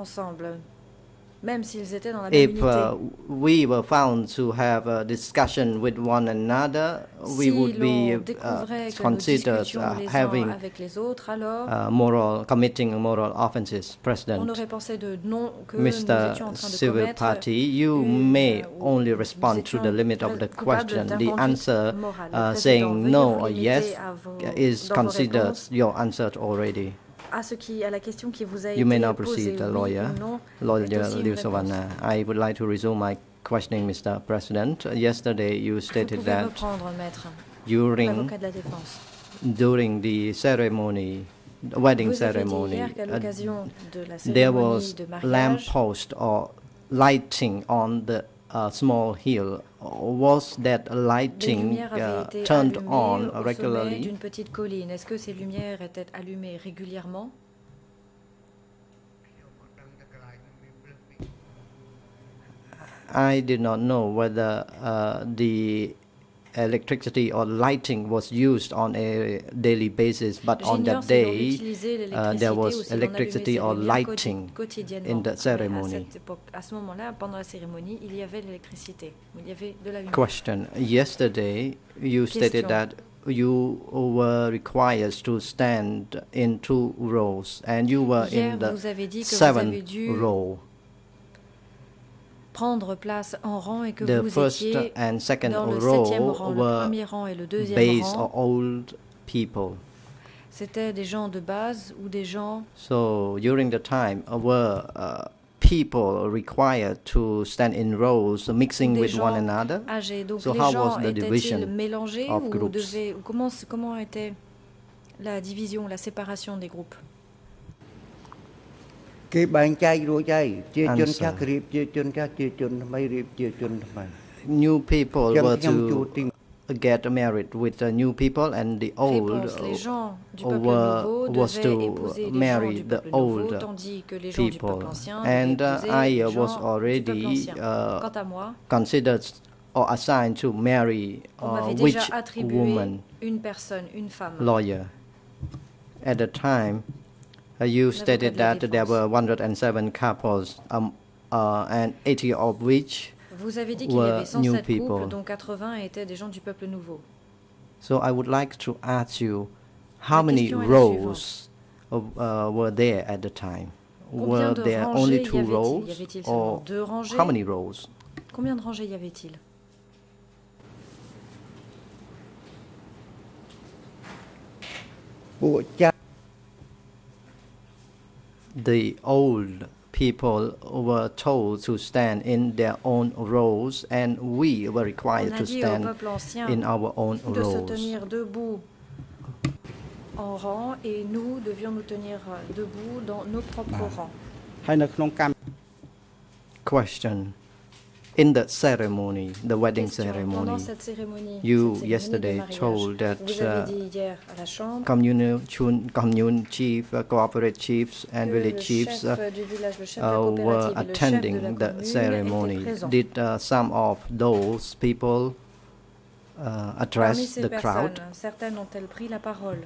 Même s'ils étaient dans la même If uh, we were found to have a discussion with one another, we si would be uh, considered uh, having autres, alors, uh, moral, committing moral offenses. President, on aurait pensé de non que Mister Civil Party, you une, may only respond to the limit of the question. The answer uh, saying no or yes is considered your answer already. à, ce qui, à la question qui vous a you été may now posée, proceed, oui lawyer. ou non, Lawyer Liu Savannah. I would like to resume my questioning, Mister President. Yesterday, you stated that reprendre, maître, during, de la défense. during the ceremony, the wedding vous ceremony, hier uh, de la there was de lamppost or lighting on the uh, small hill. Was that lighting uh, turned on regularly? D'une petite colline. Est-ce que ces lumières étaient allumées régulièrement? I did not know whether uh, the electricity or lighting was used on a daily basis, but on that day uh, there was electricity or lighting in the ceremony. À ce moment-là, pendant la cérémonie, il y avait l'électricité, il y avait de la lumière. Question. Yesterday, you stated that you were required to stand in two rows, and you were Hier, in the vous avez dit que seventh vous avez dû row. Prendre place en rang et que the vous first étiez and second dans le row septième rang, le were premier rang et le deuxième base rang. or old people. C'était des gens de base ou des gens. So during the time, uh, were uh, people required to stand in rows, mixing with one another? Âgés. Donc so les how gens was the division mélangés of ou groups? devaient, ou comment, comment était la division, la séparation des groupes? New people were to get married with the new people, and the old were, was to marry the old people. And uh, I was already uh, considered or assigned to marry uh, which woman? Une personne, une femme. Lawyer. At the time, Uh, you stated that there were one hundred seven couples, um, uh, and eighty of which Vous avez dit qu'il y avait cent sept couples, dont quatre-vingts étaient des gens du peuple nouveau. So I would like to ask you, how many rows of, uh, were there at the time? Were there only two rows, or how many rows? Combien de rangées y avait-il? The old people were told to stand in their own rows, and we were required to stand in our own de rows. Se tenir debout en rang, et nous devions nous tenir debout dans nos propres rangs. Question. In the ceremony, the wedding ceremony, you yesterday told that uh, communal, commune chief, uh, cooperative chiefs, and village chiefs uh, uh, were attending the ceremony. Did uh, some of those people uh, address the crowd? Certaines ont-elles pris la parole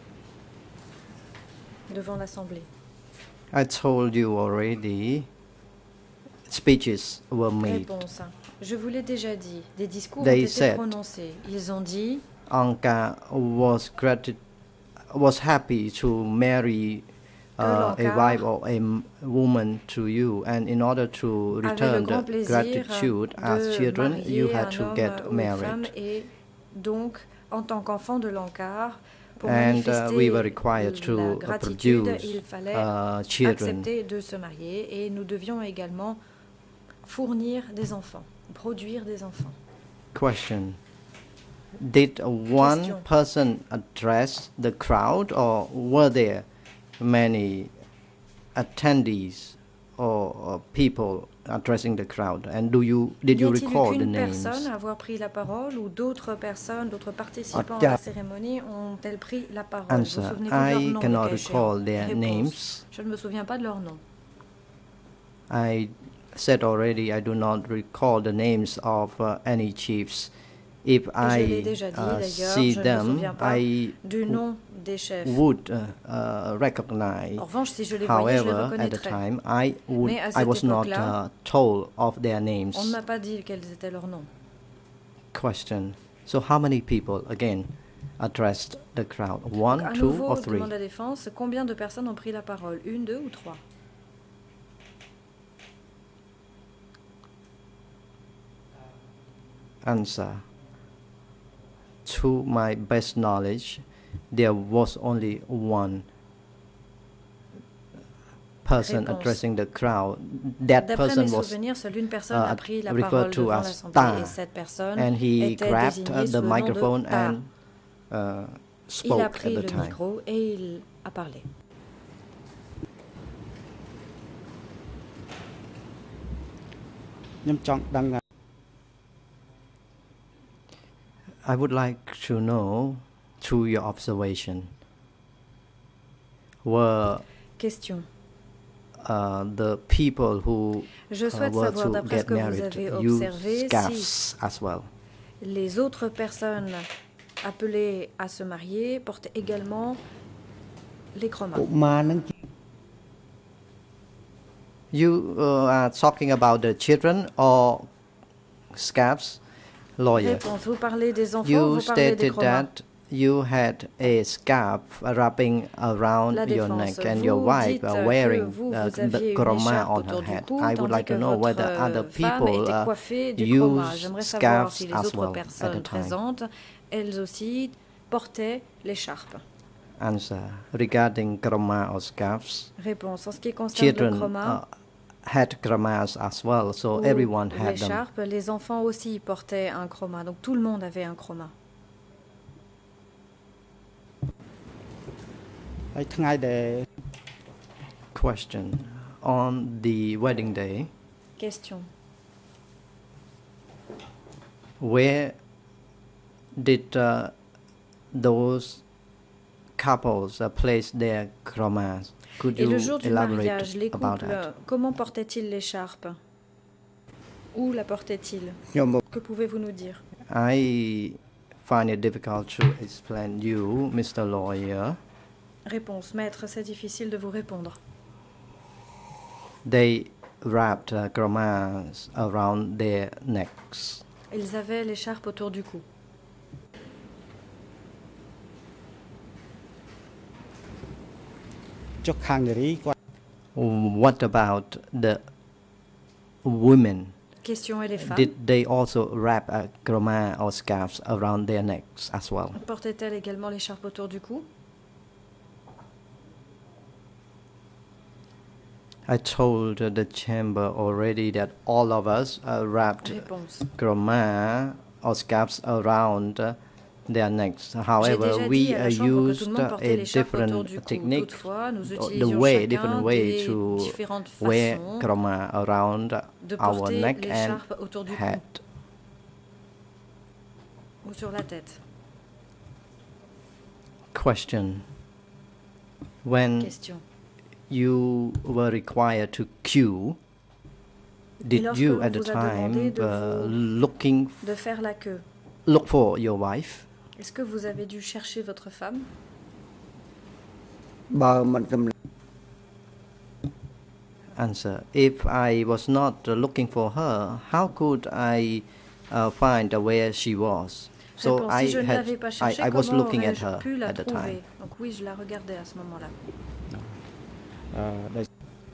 devant l'Assemblée? I told you already. Speeches were made. Réponse. Je vous l'ai déjà dit. Des discours They ont été said, prononcés. Ils ont dit. Anka was gratitude, was happy to marry uh, a wife or a woman to you, and in order to return the gratitude as children, you had to get married. Et donc, en tant qu'enfant de l'Ankar, and uh, we were required to uh, produce il fallait uh, children. accepter de se marier, et nous devions également fournir des enfants, produire des enfants. Question. Did one Question. person address the crowd, or were there many attendees or, or people addressing the crowd? And do you did you recall the names? Personne à avoir pris la parole, ou d'autres personnes, d'autres participants à la cérémonie ont-elles pris la parole? Answer. Vous I de cannot nom, recall their Réponse. names. Je ne me souviens pas de leurs noms. I said already I do not recall the names of uh, any chiefs. If I dit, uh, see them, I would uh, uh, recognize. revanche, si je les However, voyais, je les at the time, I would I was not uh, told of their names. On ne m'a pas dit quels étaient leurs noms. Question. So how many people again addressed the crowd? One, Donc, two, nouveau, or three? La défense, combien de personnes ont pris la parole? Une, deux ou trois? Answer. To my best knowledge, there was only one. person Réponse. addressing the crowd. That D'après person mes was souvenirs, seule une personne uh, a pris la referred parole to devant as l'Assemblée Ta, et cette personne and he était grabbed désignée uh, sous the le nom microphone de Ta. and uh, Il spoke a at pris the le time. micro et il a parlé. I would like to know, through your observation, were Question. uh, the people who Je uh, souhaite were savoir, to d'après ce get que vous married avez use observé, scarves si as well. les autres personnes appelées à se marier portaient également les chromas. You uh, are talking about the children or scarves, lawyer? Réponse. Vous parlez des enfants, You vous parlez des stated chromas. that you had a scarf wrapping around La your défense. neck and Vous your wife dites are que wearing vous, uh, vous aviez the une chroma écharpe on her autour du head. cou, I would tandis like que to know whether votre other femme people était uh, coiffée du chroma. use J'aimerais savoir si scarves les as autres well at personnes the time. présentes, elles aussi, portaient l'écharpe. Answer. Regarding chroma or scarves, Réponse. En ce qui concerne le children chroma, uh, had chromas as well, so ou everyone had them. l'écharpe, les enfants aussi portaient un chroma. Donc tout le monde avait un chroma. Question. On the wedding day, Question. where did uh, those couples uh, place their chromas? Could Et you le jour du elaborate mariage, les about couples, that? comment portaient-ils l'écharpe? Où la portaient-ils? Que pouvez-vous nous dire? I find it difficult to explain you, Mister Lawyer. Réponse. Maître, c'est difficile de vous répondre. They wrapped uh, chromas around their necks. Ils avaient l'écharpe autour du cou. What about the women? Question. Et les femmes? Did they also wrap a chroma or scarves around their necks as well? Portaient-elles également l'écharpe autour du cou? I told uh, the chamber already that all of us uh, wrapped Réponse. chroma or scarves around uh, their necks. However, we uh, used uh, a different technique, Toutefois, nous the way, different chacun way des to différentes wear façons chroma around de our porter neck and l'écharpe autour du cou head. ou sur la tête. Question. When Question. you were required to queue, did lorsque you l'on at the vous a demandé time de uh, vous- looking De faire la queue. look for your wife? Est-ce que vous avez dû chercher votre femme? Answer. If I was not uh, looking for her, how could I uh, find uh, where she was? So Réponse. I Si je ne had l'avais pas I, cherchée, I was comment looking at aurais-je her pu la at the time. trouver? Donc oui, je la regardais à ce moment-là. Uh,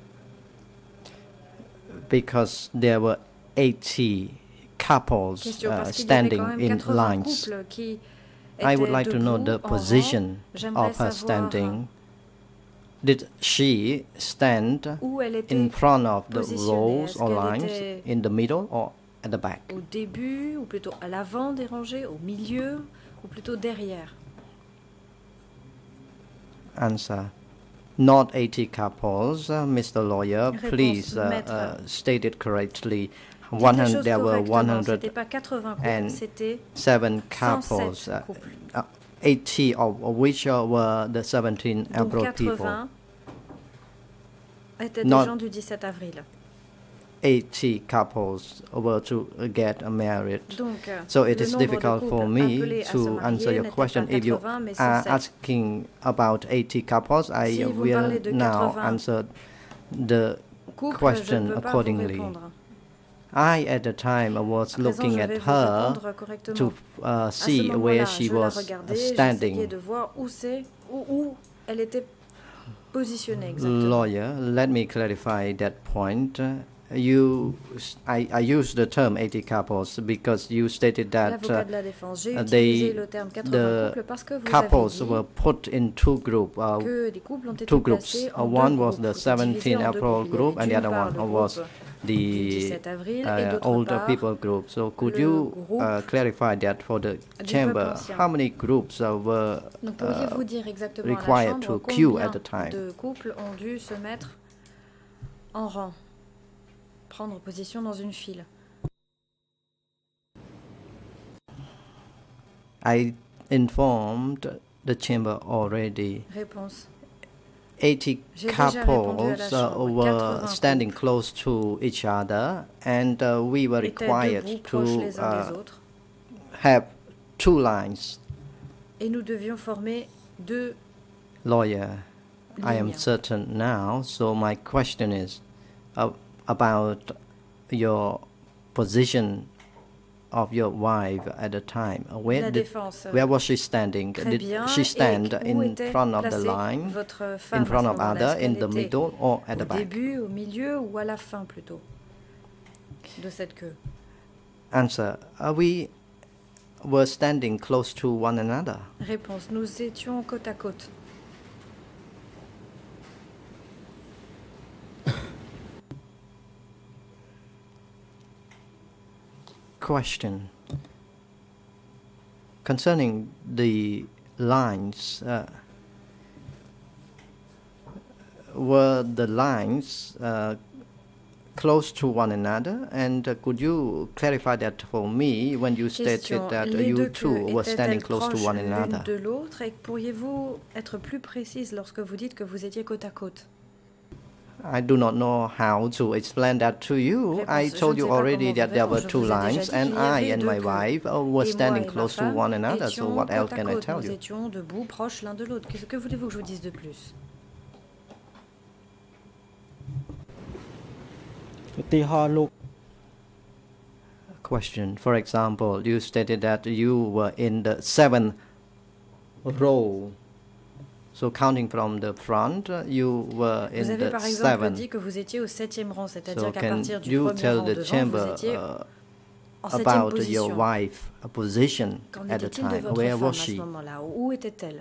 Because there were eighty couples Question. uh, Parce qu'il y avait standing quand même in quatre-vingts lines. couples qui I would étaient like to know debout the en rang. position J'aimerais of her savoir standing. Did she stand où elle était in front of the positionnée. rows Est-ce or qu'elle lines, était in the middle or at the back? au début, ou plutôt à l'avant des rangées, au milieu, ou plutôt derrière? Answer. Not eighty couples, uh, Mister Lawyer. Réponse, Please uh, maître. uh, state it correctly. Dites One les hundred. choses There were correctement. C'était one pas quatre-vingts and couples, c'était seven cent sept couples. Uh, couples. uh, eighty of, of which uh, were the seventeen Donc April people. quatre-vingts étaient Not- des gens du dix-sept avril. eighty couples were to get married. Donc, euh, So it le is nombre de difficult couples for me appelés à se to marier answer your n'était question. pas If you quatre-vingts, mais are cent sept. asking about eighty couples, I Si vous will parlez de now quatre-vingts answer the Couple, question je ne peux pas accordingly. vous répondre. I, at the time, was À présent, looking je at vais vous her répondre correctement. to uh, À ce see moment-là, where she je la was regardais, j'essayais standing. de voir où c'est, où, où elle était positionnée exactement. Lawyer, let me clarify that point. you, I, I use the term eighty couples because you stated that uh, they, the couples were put in two group, uh, two groups. Uh, one was the seventeenth April group, and the other one was the uh, older people group. So could you uh, clarify that for the chamber? How many groups uh, were uh, required to queue at the time? Prendre position dans une file. I informed the chamber already. Réponse. eighty couples uh, were standing close to each other, and uh, we were required to uh, have two lines. Et nous devions former deux Lawyer, lignes. I am certain now, so my question is uh, about your position of your wife at the time. Where, did, where was she standing? Did she stand in front of the line, in front of other, in the middle, or at the back? Au début, au milieu, ou à la fin plutôt de cette queue? Answer: uh, we were standing close to one another. Réponse: nous étions côte à côte. Question concerning the lines. Uh, were the lines uh, close to one another? And uh, could you clarify that for me when you stated that uh, you two were standing close to one another? De l'autre, et pourriez-vous être plus précise lorsque vous dites que vous étiez côte à côte? I do not know how to explain that to you. I told you already that there were two lines, and I and my wife were standing close to one another. So what else can I tell you? Nous étions debout, proches l'un de l'autre. Qu'est-ce que voulez-vous que je vous dise de plus? Question. For example, you stated that you were in the seventh row. So counting from the front, uh, you were in vous avez the par exemple seven. dit que vous étiez au septième rang, c'est-à-dire So qu'à can partir du you premier tell rang the devant, chamber vous étiez uh, en septième about position. your wife uh, position Qu'en at the était-il de time? votre Where femme was à ce she? moment-là? Où était-elle?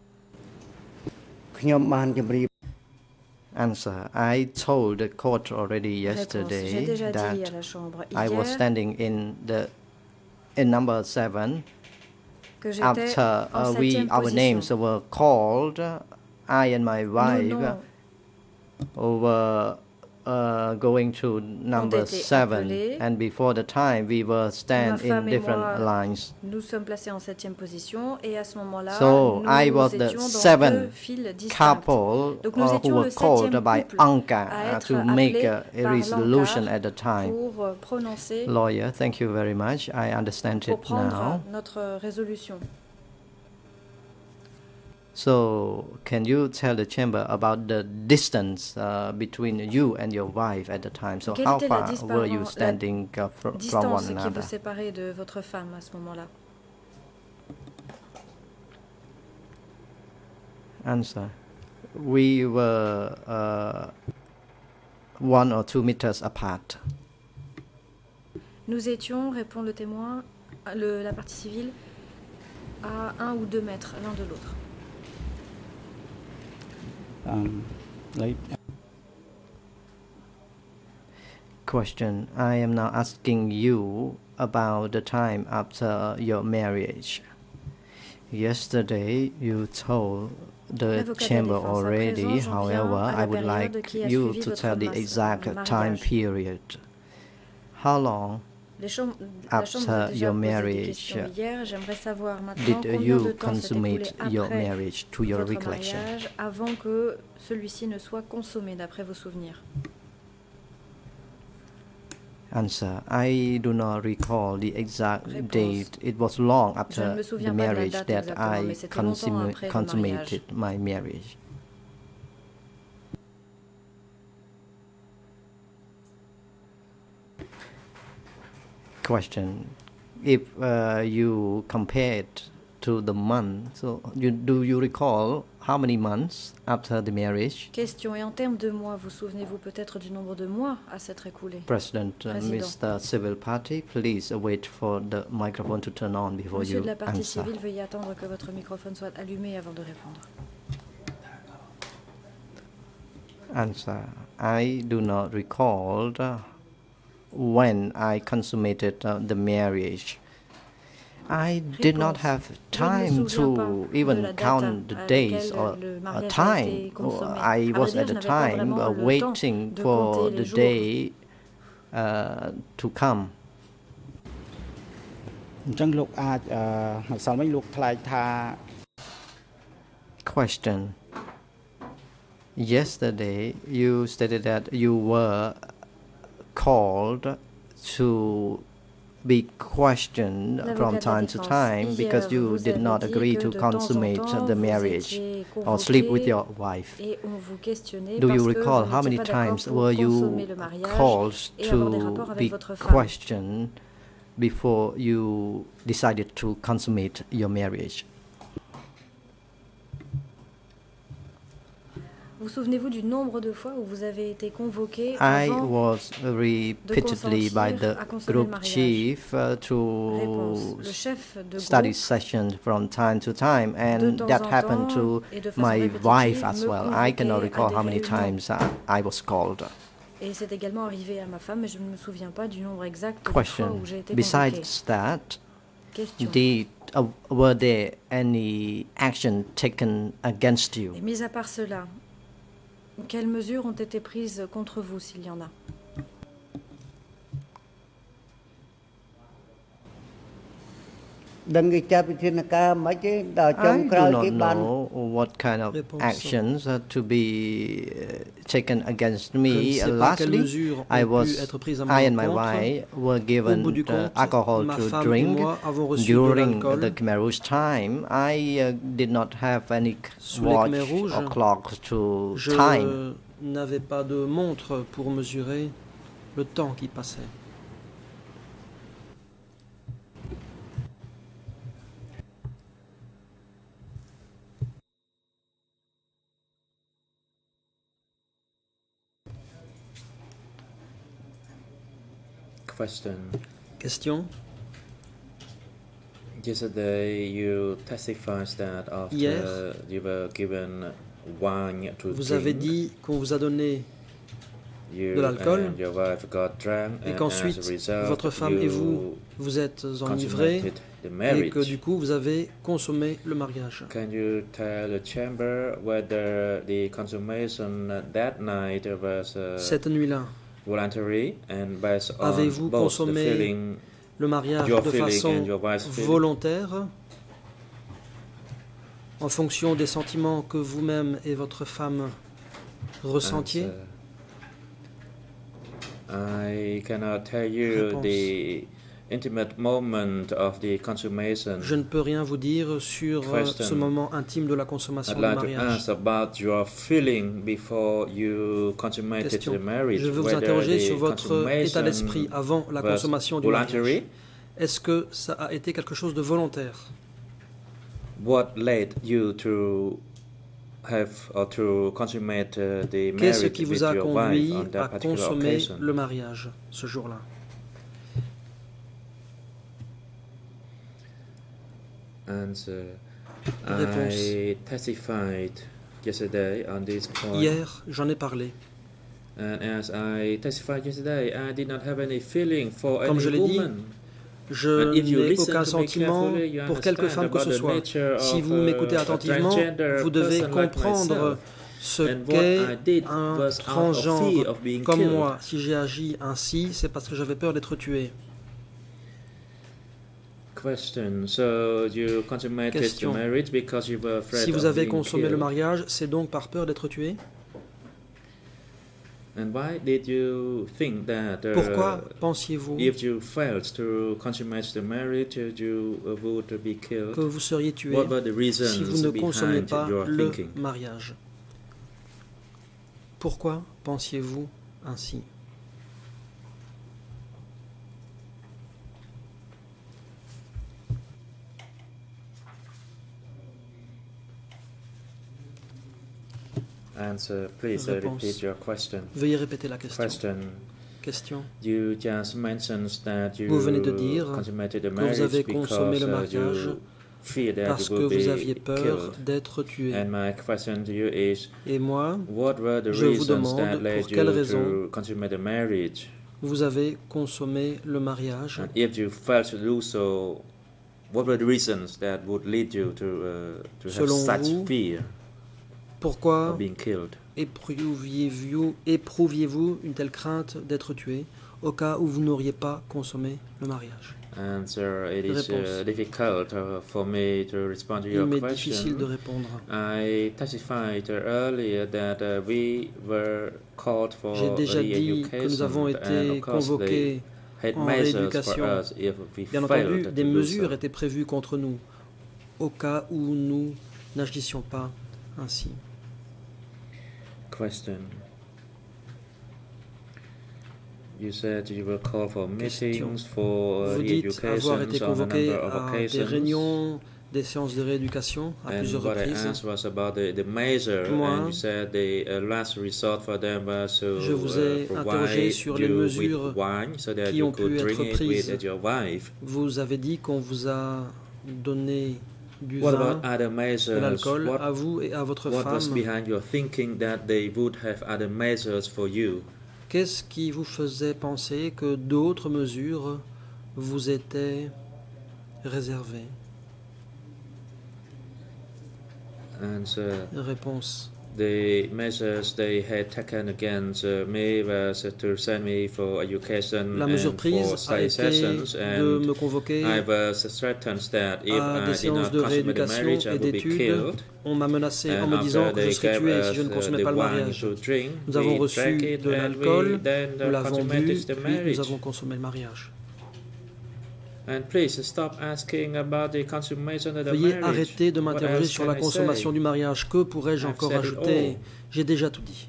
Answer: I told the court already Réponse. yesterday J'ai déjà that dit à la chambre I was hier standing in the in number seven. que j'étais After en uh, we septième our position. names were called, I and my wife non. were uh, going to number seven, appelés. and before the time we were stand in different moi, lines. Nous sommes placés en septième position, et à ce moment-là, So nous I was the étions dans seventh deux files distinctes. couple Donc nous uh, who étions were le called septième by couple Anka à uh, être to make appelé a, a par resolution l'Anka at the time. pour euh, prononcer, Lawyer, thank you very much. I understand pour it prendre now. notre résolution. So, can you tell the chamber about the distance uh, between you and your wife at the time? So, Quelle how était la far were you standing uh, fr from one distance qui another? vous séparait de votre femme à ce moment-là? Answer: we were uh, one or two meters apart. Nous étions, répond le témoin, le, la partie civile, à un ou deux mètres l'un de l'autre. Um, like Question: I am now asking you about the time after your marriage. Yesterday you told the chamber already, however, I would like you to tell the exact time period. How long after your marriage did you consummate your marriage to your recollection? Avant que celui-ci ne soit consommé, d'après vos souvenirs? Answer: I do not recall the exact Réponse. date. It was long after Je ne me the souviens pas de la marriage date that exactement, I mais c'était longtemps consumma- après le consummated my marriage. Question: if uh, you compare it to the month, so you, do you recall how many months after the marriage? Question. Et en termes de mois, vous souvenez-vous peut-être du nombre de mois à s'être écoulé? President, uh, Mister Civil Party, please wait for the microphone to turn on before Monsieur you de la partie answer. civile, veuillez attendre que votre microphone soit allumé avant de répondre. Answer. I do not recall uh, when I consummated uh, the marriage. I did not have time to even count the days or a time. I was at the time uh, waiting for the day uh, to come. Question. Yesterday, you stated that you were called to be questioned from time to time because you did not agree to consummate the marriage or sleep with your wife. Do you recall how many times were you called to be questioned before you decided to consummate your marriage? Vous souvenez-vous du nombre de fois où vous avez été convoqué I avant was repeatedly by the group chief uh, to study sessions from time to time, and that happened to my wife as well. I cannot recall how many times I, I was called. Et c'est également arrivé à ma femme, mais je ne me souviens pas du nombre exact de fois où j'ai été convoqué. Besides that, did, uh, were there any action taken against you? Et mis à part cela, quelles mesures ont été prises contre vous, s'il y en a? I do not know what kind of actions are to be uh, taken against me. Lastly, I was, I and my wife were given uh, alcohol to drink during the Khmer Rouge time. I uh, did not have any watch or clock to time. Je n'avais pas de montre pour mesurer le temps qui passait. Question. Question. Yesterday you testified that after Hier, you were given wine to vous drink, avez dit qu'on vous a donné de l'alcool et qu'ensuite votre femme et vous vous êtes enivrés et que du coup vous avez consommé le mariage. Can you tell the chamber whether the consummation that night was uh, Cette nuit-là, voluntary and based on avez-vous both consommé the feeling, le mariage de façon volontaire en fonction des sentiments que vous-même et votre femme ressentiez? I cannot tell you Réponse. the intimate moment of the consummation. Je ne peux rien vous dire sur Question. ce moment intime de la consommation I'd du like mariage. to ask about your feeling before you consummated Question. the marriage. Je veux vous Whether interroger the sur votre état d'esprit avant la was consommation du voluntary? mariage. Est-ce que ça a été quelque chose de volontaire? What led you to have or to consummate uh, the Qu'est-ce marriage qui with vous a your wife conduit on à that particular consommer occasion? le mariage ce jour-là? Answer. Réponse. I testified yesterday on this point. Hier, j'en ai parlé. And as I testified yesterday, I did not have any feeling for Comme any je l'ai dit, woman. je n'ai aucun sentiment pour quelque femme que ce soit. Si vous m'écoutez attentivement, vous devez comprendre ce qu'est un transgenre comme moi. Si j'ai agi ainsi, c'est parce que j'avais peur d'être tué. Question. So you consummated Question. your marriage because you were afraid Si vous of avez being consommé killed. le mariage, c'est donc par peur d'être tué? And why did you think that uh, Pourquoi pensiez-vous if you failed to consummate the marriage, you would be killed? que vous seriez tué What were the reasons si vous ne consommiez behind pas your le thinking? mariage? Pourquoi pensiez-vous ainsi? Answer. Please uh, repeat your question. Veuillez répéter la question. Question. Question. You just mentioned that you vous venez de dire consummated the que vous avez consommé le mariage parce que vous aviez peur d'être tué. And my question to you is, et moi, what were the je vous demande pour quelles raisons marriage? Vous avez consommé le mariage. And if you failed to do so, what were the reasons that would lead you to, uh, to have such vous, fear pourquoi of being killed? Éprouviez-vous, éprouviez-vous une telle crainte d'être tué au cas où vous n'auriez pas consommé le mariage? Answer. It is uh, difficult uh, for me to respond to your Il m'est question. difficile de répondre. I testified earlier that uh, we were called for J'ai déjà dit que nous avons été convoqués en rééducation. Bien entendu, des mesures étaient prévues contre nous au cas où nous n'agissions pas ainsi. Question. You said you were called for meetings for Vous dites avoir été convoqué à des réunions, des séances de rééducation à and plusieurs what reprises. I asked was about the, the measure, Moi, and you said the uh, last resort for them was to je vous ai uh, interrogé sur les mesures wine so that qui you ont pu could être drink it prises. with your wife. Vous avez dit qu'on vous a donné du What vin, about other measures? de l'alcool What, à vous et à votre what was femme. behind your thinking that they would have other measures for you? Qu'est-ce qui vous faisait penser que d'autres mesures vous étaient réservées? Answer. Réponse. The measures they had taken against uh, me was uh, to send me for education La mesure and prise for a study été sessions, de and me convoquer I was threatened that if à I des did séances not de consummate the rééducation marriage, I et would be d'études. killed. On m'a menacé en And me disant after que je they serais gave tué si je us, ne uh, consommais the pas le wine mariage. to drink, Nous avons we reçu drank it, de and l'alcool, we then, uh, nous l'avons bu, consummated the puis marriage. nous avons consommé le mariage. And please stop asking about the consummation of the Veuillez marriage. arrêter de What m'interroger else sur can la I consommation say? du mariage. Que pourrais-je I've encore said it ajouter? all. J'ai déjà tout dit.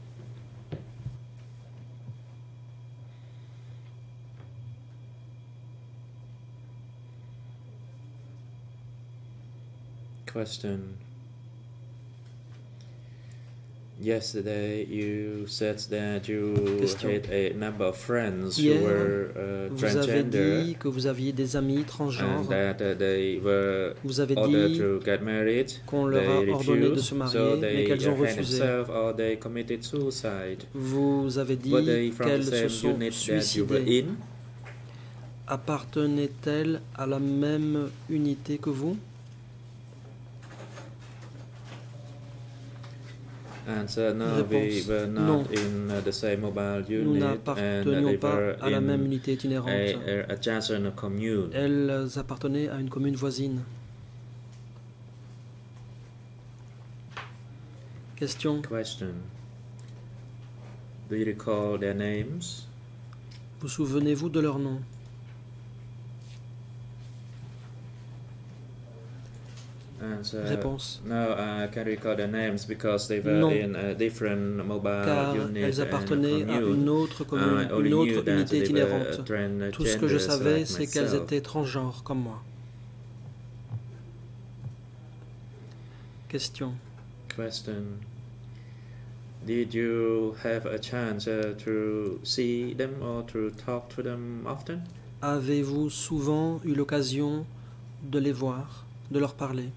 Question. Yesterday you said that you Question. had a number of friends Hier, who were uh, vous avez transgender, dit que vous aviez des amis transgenres. and that uh, they were Vous avez ordered dit to get married. qu'on leur a They ordonné de refused, se marier, so mais they qu'elles ont hanged refusé. themselves or they committed suicide. Vous avez dit Were they from qu'elles the se same sont unit that you were suicidées. in? Appartenaient-elles à la même unité que vous? Answer, no, we Réponse. were not Non. in uh, the same mobile Nous unit, and uh, n'appartenions they pas were à la même in unité itinérante. a, a adjacent commune. Elles appartenaient à une commune voisine. Question. Question. Do you recall their names? Vous souvenez-vous de leur nom? Answer. Réponse. No, I can't recall their names because they were Non. in a different mobile Car unit elles and appartenaient à commune. une autre commune, I only une knew autre that unité they were itinérante. transgenders Tout ce que je savais, like c'est qu'elles myself. étaient transgenres comme moi. Question. Question. Did you have a chance uh, to see them or to talk to them often? Avez-vous souvent eu l'occasion de les voir, de leur parler?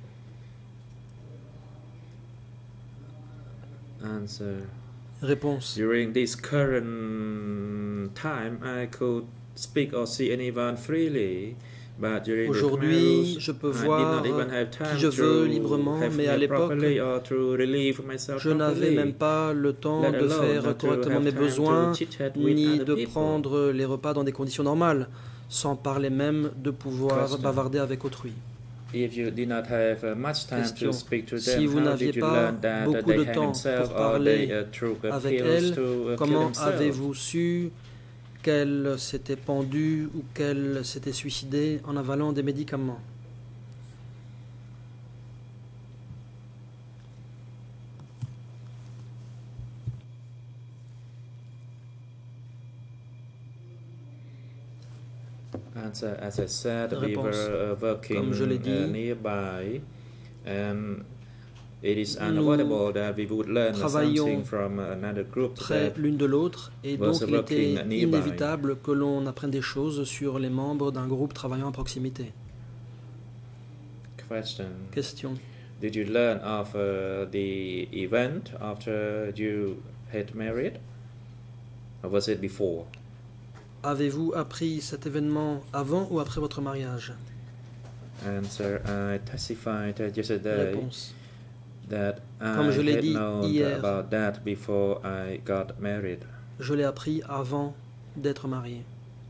Answer. Réponse. During this current time, I could speak or see anyone freely. But during Aujourd'hui, the je peux I voir did not even have time qui je veux to librement, have mais à meal l'époque, properly or to relieve myself je n'avais properly. même pas le temps Let de alone faire to correctement have mes time to besoins, chit-chat with ni other de people. prendre les repas dans des conditions normales, sans parler même de pouvoir Question. bavarder avec autrui. If you did not have uh, much time Question. to speak to Si them, vous how n'aviez did you pas learn that beaucoup they de hang temps themselves pour or they parler uh, took uh, avec pills elles, to uh, kill comment themselves? avez-vous su qu'elles s'étaient pendues ou qu'elles s'étaient suicidées en avalant des médicaments? Answer, as I said, we Réponse. were uh, working Comme je l'ai dit, uh, nearby, and Nous travaillions près l'une de l'autre et donc il était inévitable que l'on apprenne des choses sur les membres d'un groupe travaillant à proximité. Question. Did you learn of uh, the event after you had married? Or was it before? Avez-vous appris cet événement avant ou après votre mariage? Answer, I testified yesterday Réponse. That Comme je I l'ai had dit known hier, about that before I got married. Je l'ai appris avant d'être marié.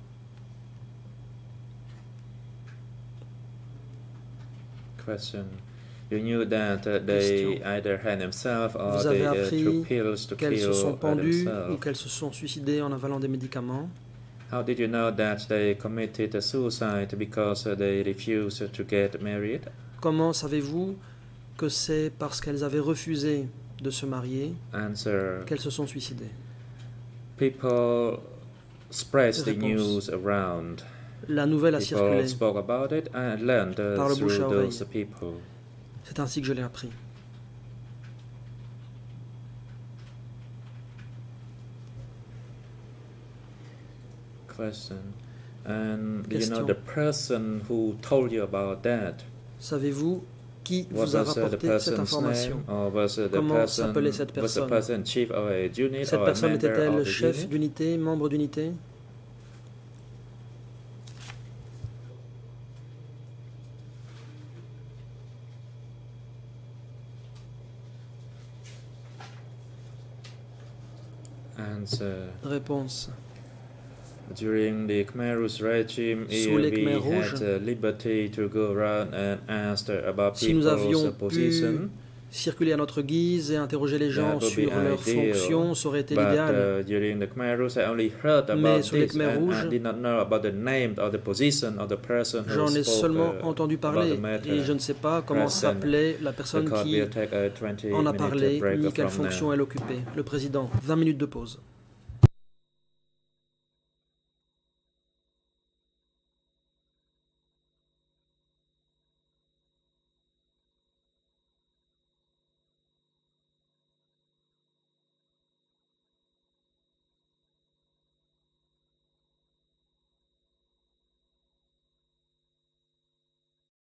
Question. You knew that uh, they either hanged themselves or Vous avez they uh, appris took pills to qu'elles kill se sont pendues themselves. ou qu'elles se sont suicidées en avalant des médicaments. How did you know that they committed a suicide because uh, they refused to get married? Comment savez-vous que c'est parce qu'elles avaient refusé de se marier qu'elles se sont suicidées? People spread the news around. La nouvelle a People circulé spoke about it and learned uh, par le bouche through à oreille. those people. C'est ainsi que je l'ai appris. Question. And do you Question. know the person who told you about that? Savez-vous qui Was vous a this, uh, the rapporté cette person's information? name, or was it the Comment person, s'appelait cette was the personne? person chief of a unit Cette or a personne member était-elle of the chef unit? d'unité, membre d'unité? Answer. Réponse. During the Khmer Rouge regime, Sous les we Khmer Rouges, had uh, liberty to go around and ask about si nous people's avions position. pu circuler à notre guise et interroger les gens That would sur be leurs ideal, fonctions, ça aurait été but, l'idéal. uh, during the Khmer Rouge, I only heard Mais about sur les this Khmer and Rouges, I did not know about the name or the position of the person who J'en ai spoke seulement uh, entendu about parler the matter. et je ne sais pas comment President, s'appelait la the personne court qui will take a twenty en a minute parlé break ni quelle from fonction now. elle occupait. Le président, vingt minutes de pause.